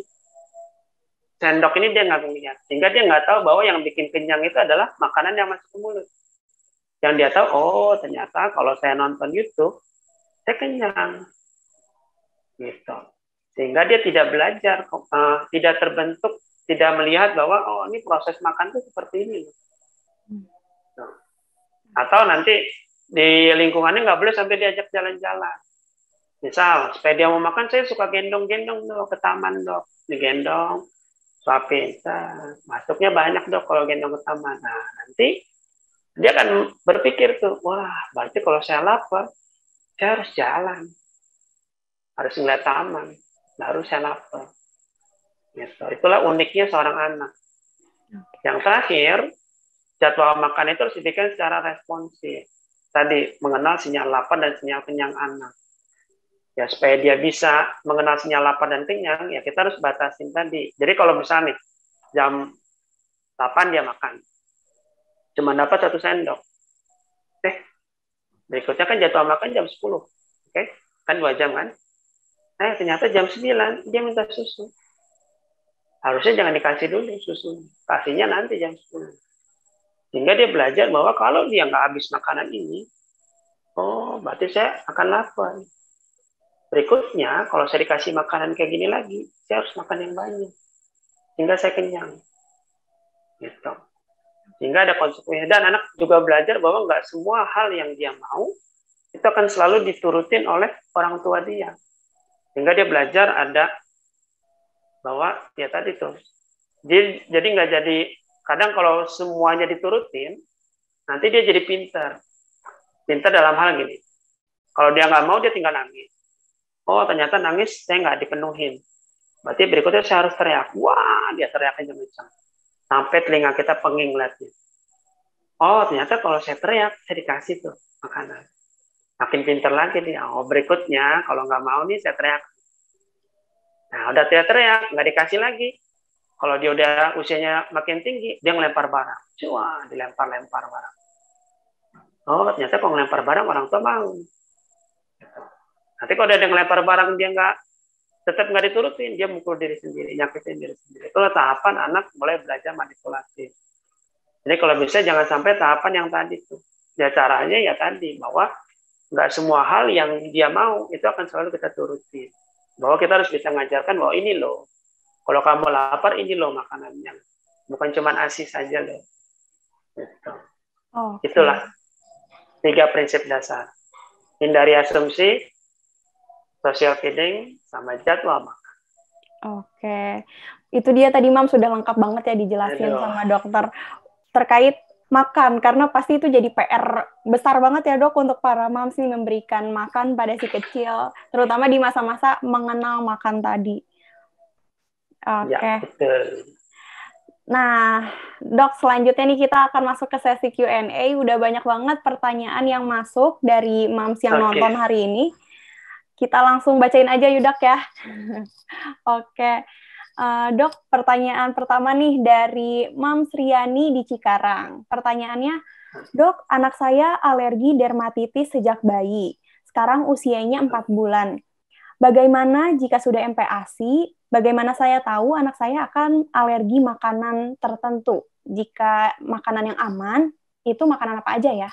Sendok ini dia nggak ngeliat. Sehingga dia nggak tahu bahwa yang bikin kenyang itu adalah makanan yang masuk ke mulut. Yang dia tahu, oh ternyata kalau saya nonton YouTube, saya kenyang. Gitu. Sehingga dia tidak belajar, uh, tidak terbentuk, tidak melihat bahwa oh ini proses makan tuh seperti ini. Nah, atau nanti di lingkungannya nggak boleh sampai diajak jalan-jalan. Misal, supaya dia mau makan, saya suka gendong-gendong dok ke taman dok, digendong, suapin, nah, masuknya banyak dok kalau gendong ke taman. Nah nanti dia akan berpikir tuh, wah berarti kalau saya lapar, saya harus jalan, harus ngeliat taman, baru saya lapar. Gitu. Itulah uniknya seorang anak. Yang terakhir, jadwal makan itu harus dibikin secara responsif. Tadi mengenal sinyal lapar dan sinyal kenyang anak. Ya supaya dia bisa mengenal sinyal lapar dan kenyang, ya kita harus batasin tadi. Jadi kalau misalnya jam delapan dia makan, cuma dapat satu sendok. Eh, berikutnya kan jadwal makan jam sepuluh. Oke, kan dua jam kan? Eh, ternyata jam sembilan dia minta susu. Harusnya jangan dikasih dulu susu. Kasihnya nanti jam sepuluh. Sehingga dia belajar bahwa kalau dia nggak habis makanan ini, oh berarti saya akan lapar. Berikutnya, kalau saya dikasih makanan kayak gini lagi, saya harus makan yang banyak. Sehingga saya kenyang. Gitu. Sehingga ada konsekuensi. Dan anak juga belajar bahwa nggak semua hal yang dia mau, itu akan selalu diturutin oleh orang tua dia. Sehingga dia belajar ada bahwa ya tadi tuh. Jadi jadi nggak jadi, kadang kalau semuanya diturutin, nanti dia jadi pintar. Pintar dalam hal gini. Kalau dia nggak mau, dia tinggal nangis. Oh, ternyata nangis saya nggak dipenuhin. Berarti berikutnya saya harus teriak. Wah, dia teriak aja kencang. Sampai telinga kita penging lihatnya. Oh, ternyata kalau saya teriak, saya dikasih tuh makanan. Makin pintar lagi dia. Oh, berikutnya kalau nggak mau nih, saya teriak. Nah, udah teriak-teriak, nggak dikasih lagi. Kalau dia udah usianya makin tinggi, dia ngelempar barang. Wah, dilempar-lempar barang. Oh, ternyata kalau ngelempar barang, orang tua mau. Nanti kalau ada yang ngelempar barang dia nggak tetap nggak diturutin, dia mukul diri sendiri, nyakitin diri sendiri. Itulah tahapan anak mulai belajar manipulasi. Jadi kalau bisa jangan sampai tahapan yang tadi tuh. Ya caranya ya tadi bahwa nggak semua hal yang dia mau itu akan selalu kita turutin. Bahwa kita harus bisa mengajarkan bahwa ini loh, kalau kamu lapar ini loh makanannya, bukan cuma ASI saja loh. Gitu. Oh, okay. Itulah tiga prinsip dasar. Hindari asumsi, social feeding, sama jadwal makan. Oke, itu dia tadi Mam sudah lengkap banget ya dijelasin Aduh. sama dokter terkait makan, karena pasti itu jadi P R besar banget ya dok untuk para moms nih memberikan makan pada si kecil, terutama di masa-masa mengenal makan tadi. Oke. Ya, betul. Nah, dok selanjutnya nih kita akan masuk ke sesi Q and A. Udah banyak banget pertanyaan yang masuk dari moms yang okay. nonton hari ini. Kita langsung bacain aja yuk dok ya. Oke. Uh, dok, pertanyaan pertama nih dari Mams Riani di Cikarang. Pertanyaannya, dok, anak saya alergi dermatitis sejak bayi. Sekarang usianya empat bulan. Bagaimana jika sudah M P A S I? Bagaimana saya tahu anak saya akan alergi makanan tertentu? Jika makanan yang aman, itu makanan apa aja ya?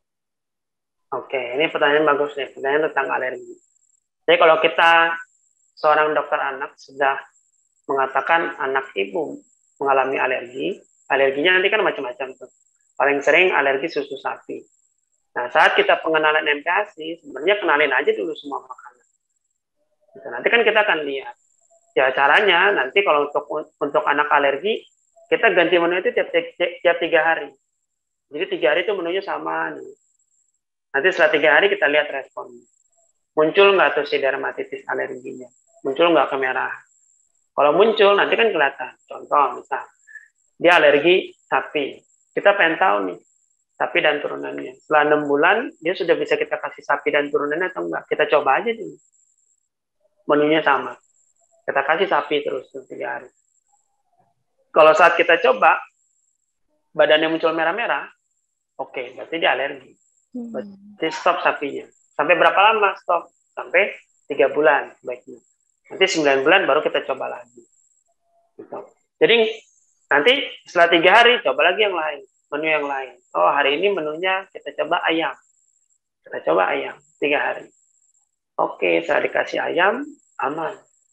Oke, ini pertanyaan bagus nih. Pertanyaan tentang alergi. Jadi kalau kita seorang dokter anak sudah mengatakan anak ibu mengalami alergi, alerginya nanti kan macam-macam tuh. Paling sering alergi susu sapi. Nah, saat kita pengenalan M P A S I, sebenarnya kenalin aja dulu semua makanan. Gitu. Nanti kan kita akan lihat. Ya caranya nanti kalau untuk untuk anak alergi, kita ganti menu itu tiap, tiap, tiap tiga hari. Jadi tiga hari itu menunya sama. Nih. Nanti setelah tiga hari kita lihat responnya. Muncul nggak tuh si dermatitis alerginya? Muncul nggak kemerahan? Kalau muncul, nanti kan kelihatan. Contoh, misal, dia alergi sapi. Kita pengen tahu nih, sapi dan turunannya. Setelah enam bulan, dia sudah bisa kita kasih sapi dan turunannya atau enggak? Kita coba aja dulu. Menunya sama. Kita kasih sapi terus, tiga hari. Kalau saat kita coba, badannya muncul merah-merah, oke, okay, berarti dia alergi. Berarti stop sapinya. Sampai berapa lama stop? Sampai tiga bulan, baiknya. Nanti sembilan bulan baru kita coba lagi. Gitu. Jadi nanti setelah tiga hari coba lagi yang lain, menu yang lain. Oh hari ini menunya kita coba ayam, kita coba ayam tiga hari. Oke, setelah dikasih ayam aman.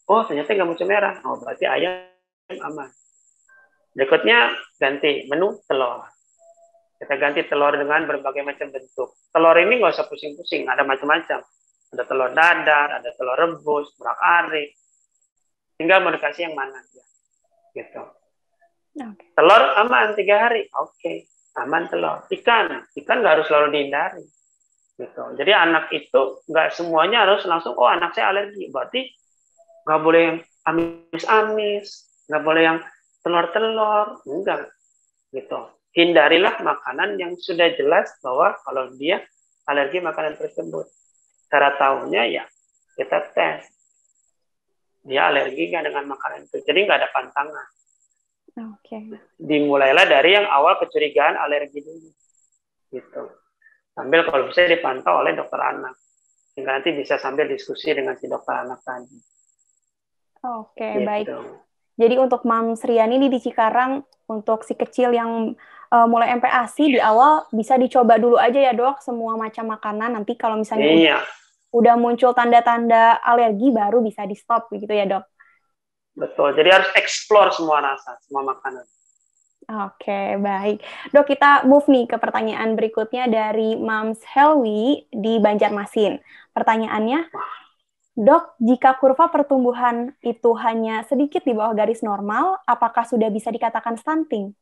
Oh, ternyata nggak muncul merah. Oh, berarti ayam aman. Berikutnya ganti menu telur. Kita ganti telur dengan berbagai macam bentuk. Telur ini nggak usah pusing-pusing, ada macam-macam. Ada telur dadar, ada telur rebus, urak-arik. Tinggal mau dikasih yang mana ya. Gitu. Okay. Telur aman tiga hari, oke, okay. Aman telur. Ikan, ikan nggak harus selalu dihindari. Gitu. Jadi anak itu nggak semuanya harus langsung, oh anak saya alergi, berarti nggak boleh yang amis-amis, nggak boleh yang telur-telur, enggak. Gitu. Hindarilah makanan yang sudah jelas bahwa kalau dia alergi makanan tersebut. Cara tahunya ya kita tes. Dia alergi nggak dengan makanan itu. Jadi nggak ada pantangan. Oke. Okay. Dimulailah dari yang awal kecurigaan alergi dulu. Gitu. Sambil kalau bisa dipantau oleh dokter anak. Sehingga nanti bisa sambil diskusi dengan si dokter anak tadi. Oke, okay, gitu. Baik. Jadi untuk Mams Riani di Cikarang, untuk si kecil yang uh, mulai M P A S I di awal bisa dicoba dulu aja ya dok, semua macam makanan. Nanti kalau misalnya iya. udah, udah muncul tanda-tanda alergi baru bisa di stop begitu ya dok? Betul, jadi harus explore semua rasa, semua makanan. Oke, baik. Dok, kita move nih ke pertanyaan berikutnya dari Mams Helwi di Banjarmasin. Pertanyaannya, Dok, jika kurva pertumbuhan itu hanya sedikit di bawah garis normal, apakah sudah bisa dikatakan stunting?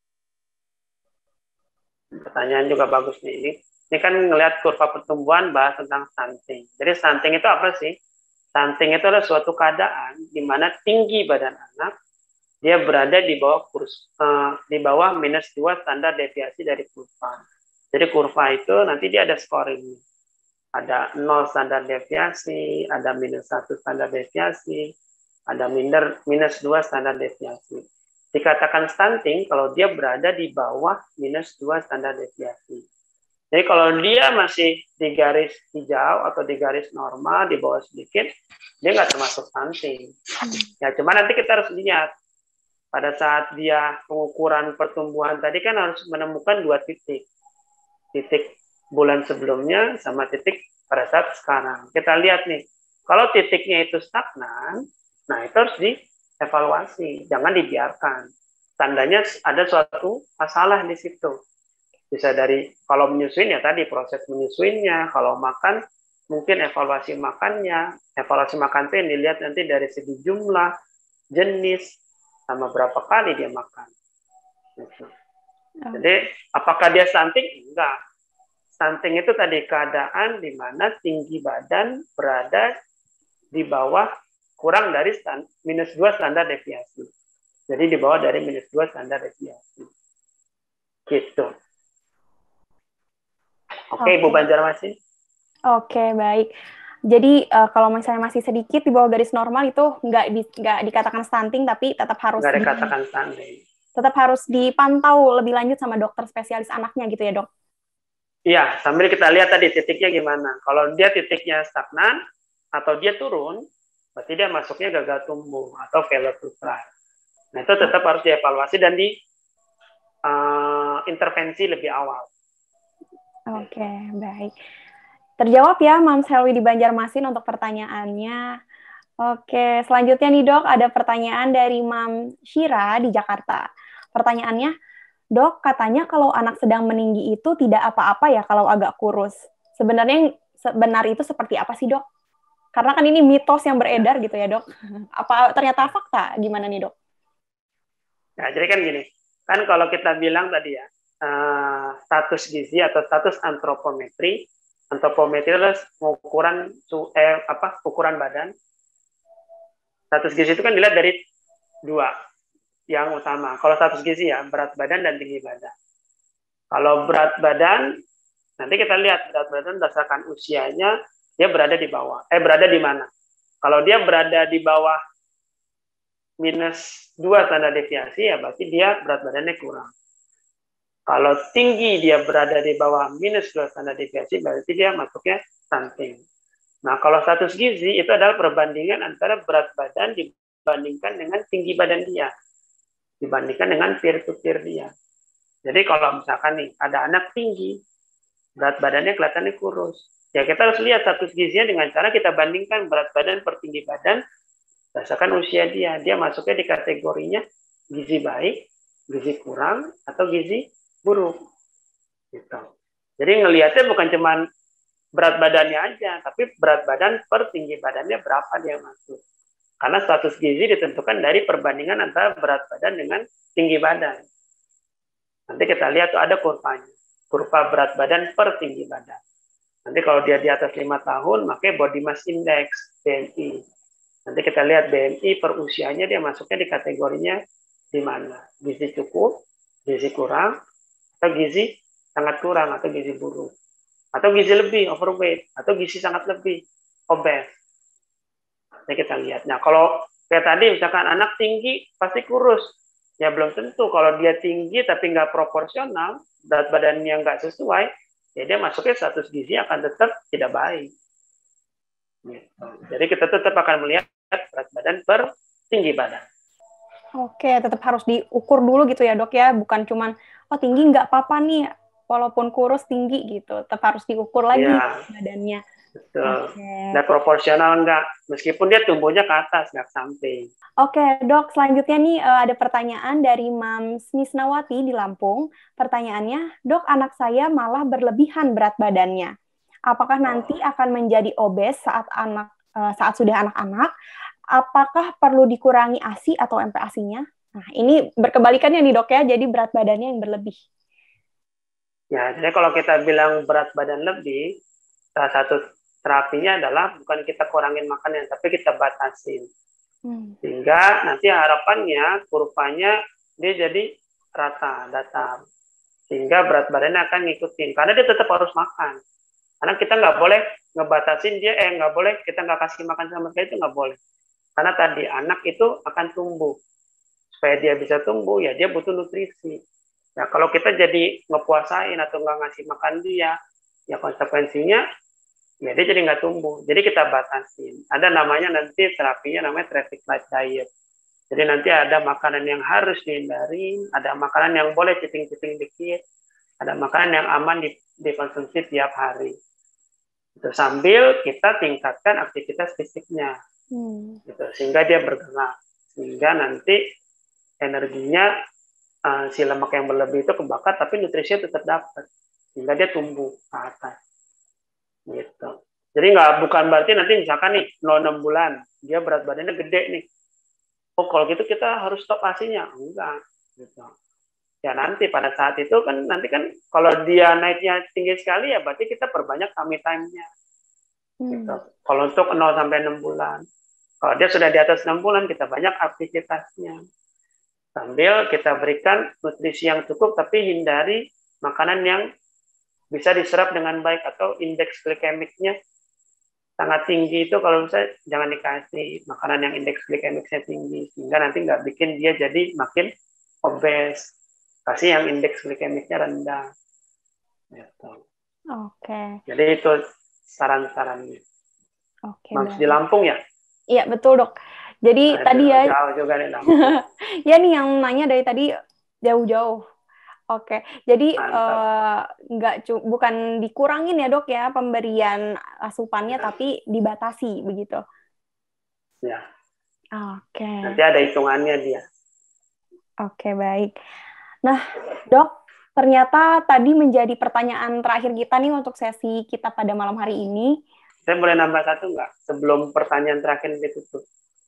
Pertanyaan juga bagus nih. Ini, ini kan ngelihat kurva pertumbuhan bahas tentang stunting. Jadi stunting itu apa sih? Stunting itu adalah suatu keadaan di mana tinggi badan anak dia berada di bawah kurs uh, di bawah minus dua standar deviasi dari kurva. Jadi kurva itu nanti dia ada scoring. Ada nol standar deviasi, ada minus satu standar deviasi, ada minus minus dua standar deviasi. Dikatakan stunting kalau dia berada di bawah minus dua standar deviasi. Jadi kalau dia masih di garis hijau atau di garis normal, di bawah sedikit, dia nggak termasuk stunting. Ya, cuma nanti kita harus lihat, pada saat dia pengukuran pertumbuhan tadi kan harus menemukan dua titik. Titik bulan sebelumnya sama titik pada saat sekarang. Kita lihat nih, kalau titiknya itu stagnan, nah itu harus dievaluasi, jangan dibiarkan. Tandanya ada suatu masalah di situ. Bisa dari, kalau menyusuin ya tadi proses menyusuinnya, kalau makan mungkin evaluasi makannya, evaluasi makan itu yang dilihat nanti dari segi jumlah, jenis, sama berapa kali dia makan. Gitu. Jadi apakah dia stunting? Enggak. Stunting itu tadi keadaan di mana tinggi badan berada di bawah kurang dari stand, minus dua standar deviasi. Jadi di bawah dari minus dua standar deviasi. Gitu. Oke, okay, Ibu Banjarmasin. Oke, okay, baik. Jadi uh, kalau misalnya masih sedikit di bawah garis normal itu nggak di, nggak dikatakan stunting, tapi tetap harus nggak dikatakan di, stunting. Tetap harus dipantau lebih lanjut sama dokter spesialis anaknya gitu ya dok? Iya, sambil kita lihat tadi titiknya gimana. Kalau dia titiknya stagnan atau dia turun, berarti dia masuknya gagal tumbuh atau failure to thrive. Nah itu tetap harus dievaluasi dan di uh, intervensi lebih awal. Oke, okay, baik. Terjawab ya Mams Helwi di Banjarmasin untuk pertanyaannya. Oke, selanjutnya nih dok, ada pertanyaan dari Mam Shira di Jakarta. Pertanyaannya, dok katanya kalau anak sedang meninggi itu tidak apa-apa ya kalau agak kurus. Sebenarnya yang benar itu seperti apa sih dok? Karena kan ini mitos yang beredar gitu ya dok. Apa ternyata fakta? Gimana nih dok? Nah, jadi kan gini, kan kalau kita bilang tadi ya, uh, status gizi atau status antropometri, antropometri adalah ukuran eh, apa ukuran badan. Status gizi itu kan dilihat dari dua yang utama. Kalau status gizi ya berat badan dan tinggi badan. Kalau berat badan nanti kita lihat berat badan berdasarkan usianya dia berada di bawah. Eh berada di mana? Kalau dia berada di bawah minus dua standar deviasi ya berarti dia berat badannya kurang. Kalau tinggi dia berada di bawah minus dua standar deviasi berarti dia masuknya stunting. Nah, kalau status gizi itu adalah perbandingan antara berat badan dibandingkan dengan tinggi badan dia. Dibandingkan dengan peer-to-peer dia. Jadi kalau misalkan nih, ada anak tinggi, berat badannya kelihatannya kurus. Ya kita harus lihat status gizinya dengan cara kita bandingkan berat badan per tinggi badan Berdasarkan usia dia, dia masuknya di kategorinya gizi baik, gizi kurang, atau gizi buruk. Gitu. Jadi ngelihatnya bukan cuma berat badannya aja, tapi berat badan per tinggi badannya berapa dia masuk. Karena status gizi ditentukan dari perbandingan antara berat badan dengan tinggi badan. Nanti kita lihat tuh ada kurvanya. Kurva berat badan per tinggi badan. Nanti kalau dia di atas lima tahun, makanya body mass index, B M I. Nanti kita lihat B M I per usianya dia masuknya di kategorinya di mana. Gizi cukup, gizi kurang, atau gizi sangat kurang, atau gizi buruk. Atau gizi lebih, overweight, atau gizi sangat lebih, obes. Nanti kita lihat. Nah, kalau kayak tadi misalkan anak tinggi pasti kurus. Ya belum tentu. Kalau dia tinggi tapi nggak proporsional, berat badannya nggak sesuai, ya dia masuknya status gizi akan tetap tidak baik. Gitu. Jadi kita tetap akan melihat berat badan per tinggi badan. Oke, tetap harus diukur dulu gitu ya dok ya, bukan cuman oh tinggi nggak apa-apa nih, walaupun kurus tinggi gitu, tetap harus diukur lagi Ya, badannya. betul. Oke. Dan proporsional enggak, meskipun dia tumbuhnya ke atas, nggak ke samping. Oke dok, selanjutnya nih uh, ada pertanyaan dari Mams Misnawati di Lampung. Pertanyaannya, dok anak saya malah berlebihan berat badannya. Apakah nanti akan menjadi obes saat anak uh, saat sudah anak-anak? Apakah perlu dikurangi A S I atau M P A S I-nya? Nah, ini berkebalikannya nih dok ya, jadi berat badannya yang berlebih. Ya, jadi kalau kita bilang berat badan lebih, salah satu terapinya adalah bukan kita kurangin makanan, tapi kita batasin. Hmm. Sehingga nanti harapannya kurvanya dia jadi rata, datar. Sehingga berat badannya akan ngikutin. Karena dia tetap harus makan. Karena kita nggak boleh ngebatasin dia, eh nggak boleh, kita nggak kasih makan sama sekali, itu nggak boleh. Karena tadi anak itu akan tumbuh. Supaya dia bisa tumbuh, ya dia butuh nutrisi. Ya kalau kita jadi ngepuasain atau nggak ngasih makan dia, ya konsekuensinya ya dia jadi nggak tumbuh. Jadi kita batasin. Ada namanya nanti terapinya namanya traffic light diet. Jadi nanti ada makanan yang harus dihindari, ada makanan yang boleh citing-citing dikit, ada makanan yang aman dikonsumsi tiap hari. Itu sambil kita tingkatkan aktivitas fisiknya, hmm. gitu, sehingga dia bergerak, sehingga nanti energinya uh, si lemak yang berlebih itu kebakar, tapi nutrisinya tetap dapat, sehingga dia tumbuh ke atas. Gitu. Jadi nggak bukan berarti nanti misalkan nih nol enam bulan dia berat badannya gede nih, oh kalau gitu kita harus stop A S I-nya, enggak. Gitu. Ya nanti pada saat itu kan nanti kan kalau dia naiknya tinggi sekali ya berarti kita perbanyak tummy time-nya. Hmm. Gitu. Kalau untuk nol sampai enam bulan, kalau dia sudah di atas enam bulan kita banyak aktivitasnya. Sambil kita berikan nutrisi yang cukup tapi hindari makanan yang bisa diserap dengan baik atau indeks glikemiknya sangat tinggi. Itu kalau misalnya jangan dikasih makanan yang indeks glikemiknya tinggi sehingga nanti nggak bikin dia jadi makin obes. Kasih yang indeks glikemiknya rendah. Gitu. Oke. Okay. Jadi itu saran-sarannya. Oke. Okay, Maksud di Lampung ya? Iya betul dok. Jadi nah, tadi ya. Jauh juga nih Lampung. Ya nih yang nanya dari tadi jauh-jauh. Oke, jadi nggak uh, bukan dikurangin ya dok ya pemberian asupannya, ya. Tapi dibatasi begitu. Ya. Oke. Okay. Nanti ada hitungannya dia. Oke okay, baik. Nah dok, ternyata tadi menjadi pertanyaan terakhir kita nih untuk sesi kita pada malam hari ini. Saya boleh nambah satu nggak sebelum pertanyaan terakhir ditutup?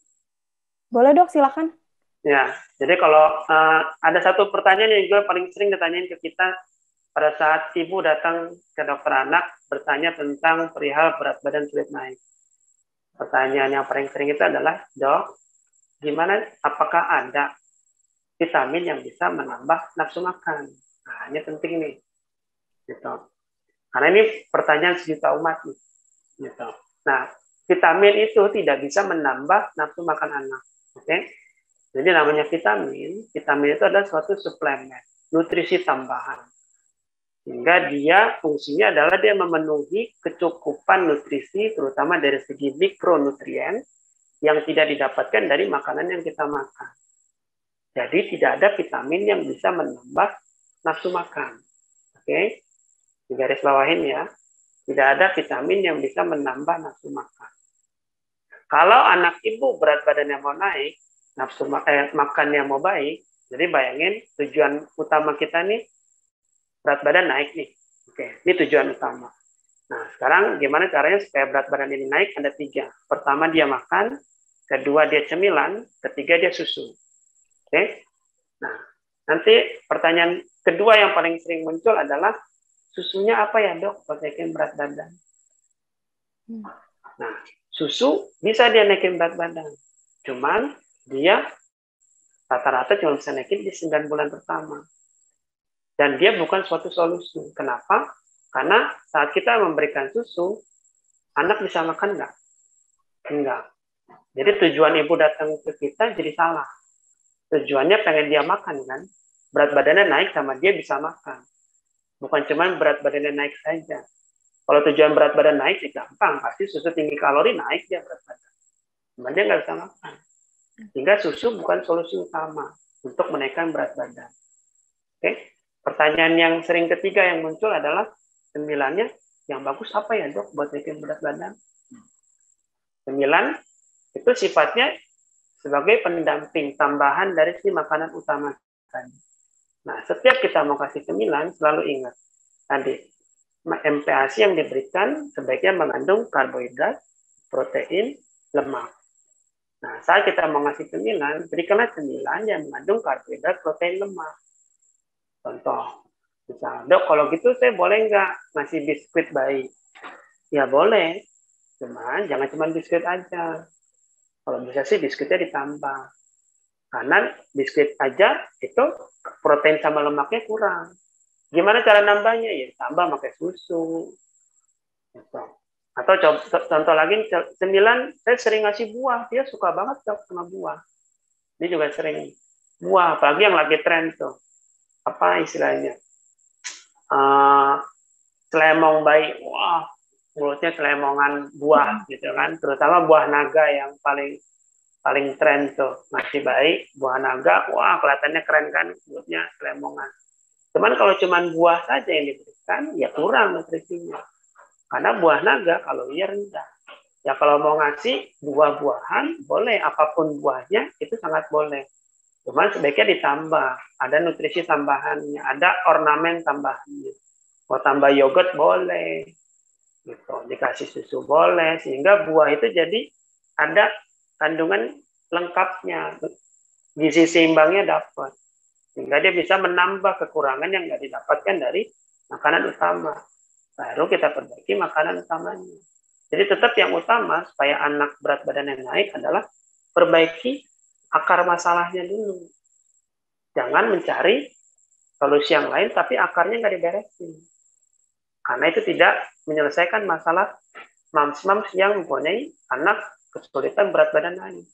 Boleh dok, silakan. Ya, jadi kalau uh, ada satu pertanyaan yang juga paling sering ditanyain ke kita pada saat ibu datang ke dokter anak bertanya tentang perihal berat badan sulit naik. Pertanyaan yang paling sering itu adalah, dok, gimana, apakah ada vitamin yang bisa menambah nafsu makan? Nah, ini penting nih. Gitu. Karena ini pertanyaan sejuta umat nih. Gitu. Nah, vitamin itu tidak bisa menambah nafsu makan anak. Oke? Okay? Jadi namanya vitamin, vitamin itu adalah suatu suplemen, nutrisi tambahan. Sehingga dia fungsinya adalah dia memenuhi kecukupan nutrisi, terutama dari segi mikronutrien, yang tidak didapatkan dari makanan yang kita makan. Jadi tidak ada vitamin yang bisa menambah nafsu makan. Oke? Okay? Digaris bawahin ya. Tidak ada vitamin yang bisa menambah nafsu makan. Kalau anak ibu berat badannya mau naik, nafsu eh, makannya mau baik, jadi bayangin tujuan utama kita nih, berat badan naik nih. Oke, ini tujuan utama. Nah, sekarang gimana caranya supaya berat badan ini naik? Ada tiga. Pertama dia makan, kedua dia cemilan, ketiga dia susu. Oke. Nah, nanti pertanyaan kedua yang paling sering muncul adalah susunya apa ya dok buat naikin berat badan? Nah, susu bisa dia naikin berat badan. Cuman dia rata-rata cuma bisa naikin di sembilan bulan pertama. Dan dia bukan suatu solusi. Kenapa? Karena saat kita memberikan susu, anak bisa makan enggak? Enggak. Jadi tujuan ibu datang ke kita jadi salah. Tujuannya pengen dia makan kan. Berat badannya naik sama dia bisa makan. Bukan cuma berat badannya naik saja. Kalau tujuan berat badan naik sih gampang. Pasti susu tinggi kalori naik dia berat badan. Cuma dia nggak bisa makan. Sehingga susu bukan solusi utama untuk menaikkan berat badan. Oke. Pertanyaan yang sering ketiga yang muncul adalah cemilannya yang bagus apa ya dok buat naikin berat badan? Cemilan itu sifatnya sebagai pendamping tambahan dari si makanan utama tadi. Nah, setiap kita mau kasih cemilan selalu ingat tadi M P A S I yang diberikan sebaiknya mengandung karbohidrat, protein, lemak. Nah, saat kita mau ngasih cemilan, berikanlah cemilan yang mengandung karbohidrat, protein, lemak. Contoh, misalnya, dok, kalau gitu saya boleh nggak ngasih biskuit bayi? Ya boleh, cuman jangan cuma biskuit aja. Kalau bisa sih biskuitnya ditambah. Karena biskuit aja itu protein sama lemaknya kurang. Gimana cara nambahnya? Ya tambah pakai susu. Gitu. Atau contoh lagi, cemilan, saya sering ngasih buah. Dia suka banget dok sama buah. Dia juga sering buah, apalagi yang lagi tren tuh. Apa istilahnya? Uh, selemong bayi. Wah, mulutnya selemongan buah gitu kan. Terutama buah naga yang paling paling tren tuh. Masih baik, buah naga. Wah, kelihatannya keren kan mulutnya selemongan. Cuman kalau cuman buah saja yang diberikan, ya kurang nutrisinya. Karena buah naga kalorinya rendah. Ya kalau mau ngasih buah-buahan, boleh. Apapun buahnya, itu sangat boleh. Cuman sebaiknya ditambah. Ada nutrisi tambahannya. Ada ornamen tambahannya. Mau tambah yogurt, boleh. Gitu. Dikasih susu, boleh. Sehingga buah itu jadi ada kandungan lengkapnya. Gizi seimbangnya dapat. Sehingga dia bisa menambah kekurangan yang nggak didapatkan dari makanan utama. Baru kita perbaiki makanan utamanya. Jadi tetap yang utama supaya anak berat badannya naik adalah perbaiki akar masalahnya dulu. Jangan mencari solusi yang lain, tapi akarnya nggak diberesin. Karena itu tidak menyelesaikan masalah mams-mams yang mempunyai anak kesulitan berat badan naik.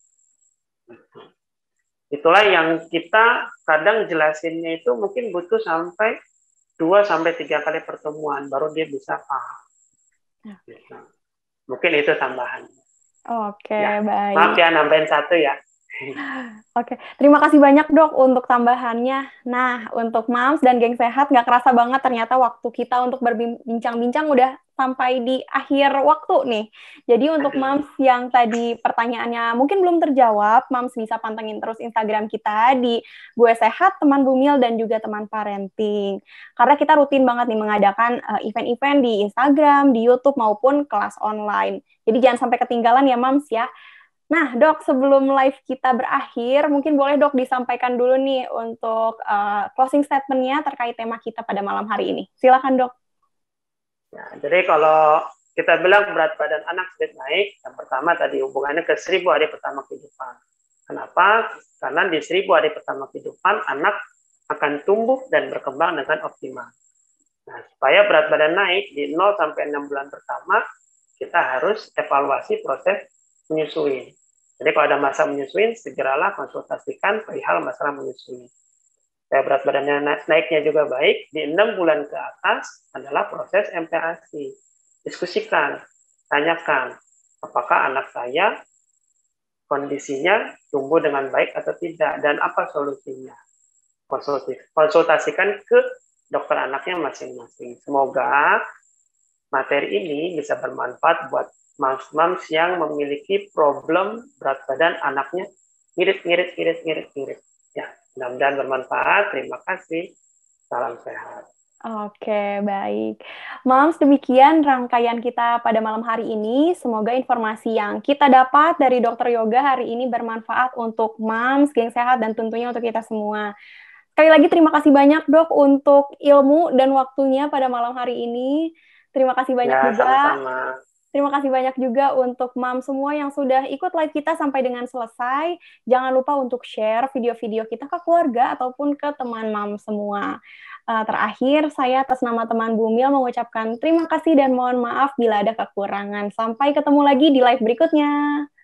Itulah yang kita kadang jelasinnya itu mungkin butuh sampai dua sampai tiga kali pertemuan baru dia bisa paham. Gitu. Mungkin itu tambahan. Oke, ya. baik. Maaf ya nambahin satu ya. Oke, terima kasih banyak dok untuk tambahannya. Nah, untuk Mams dan Geng Sehat, nggak kerasa banget ternyata waktu kita untuk berbincang-bincang udah sampai di akhir waktu nih. Jadi untuk Mams yang tadi pertanyaannya mungkin belum terjawab, Mams bisa pantengin terus Instagram kita di Gue Sehat, Teman Bumil, dan juga Teman Parenting. Karena kita rutin banget nih mengadakan event-event di Instagram, di YouTube, maupun kelas online. Jadi jangan sampai ketinggalan ya Mams ya. Nah, dok, sebelum live kita berakhir, mungkin boleh dok disampaikan dulu nih untuk uh, closing statement-nya terkait tema kita pada malam hari ini. Silakan dok. Ya, jadi kalau kita bilang berat badan anak sedikit naik, yang pertama tadi hubungannya ke seribu hari pertama kehidupan. Kenapa? Karena di seribu hari pertama kehidupan, anak akan tumbuh dan berkembang dengan optimal. Nah, supaya berat badan naik di nol sampai enam bulan pertama, kita harus evaluasi proses menyusui. Jadi kalau ada masa menyusui, segeralah konsultasikan perihal masalah menyusui. Supaya berat badannya naiknya juga baik, di enam bulan ke atas adalah proses M P A S I. Diskusikan, tanyakan, apakah anak saya kondisinya tumbuh dengan baik atau tidak, dan apa solusinya. Konsultasikan ke dokter anaknya masing-masing. Semoga materi ini bisa bermanfaat buat moms-moms yang memiliki problem berat badan anaknya ngirit, ngirit, ngirit, ngirit, ngirit. Ya, mudah-mudahan bermanfaat. Terima kasih. Salam sehat. Oke, baik. Moms, demikian rangkaian kita pada malam hari ini. Semoga informasi yang kita dapat dari Dokter Yoga hari ini bermanfaat untuk moms, geng sehat, dan tentunya untuk kita semua. Sekali lagi terima kasih banyak, Dok, untuk ilmu dan waktunya pada malam hari ini. Terima kasih banyak Ya, juga. sama-sama. Terima kasih banyak juga untuk Mam semua yang sudah ikut live kita sampai dengan selesai. Jangan lupa untuk share video-video kita ke keluarga ataupun ke teman Mam semua. Uh, terakhir, saya atas nama teman Bumil mengucapkan terima kasih dan mohon maaf bila ada kekurangan. Sampai ketemu lagi di live berikutnya.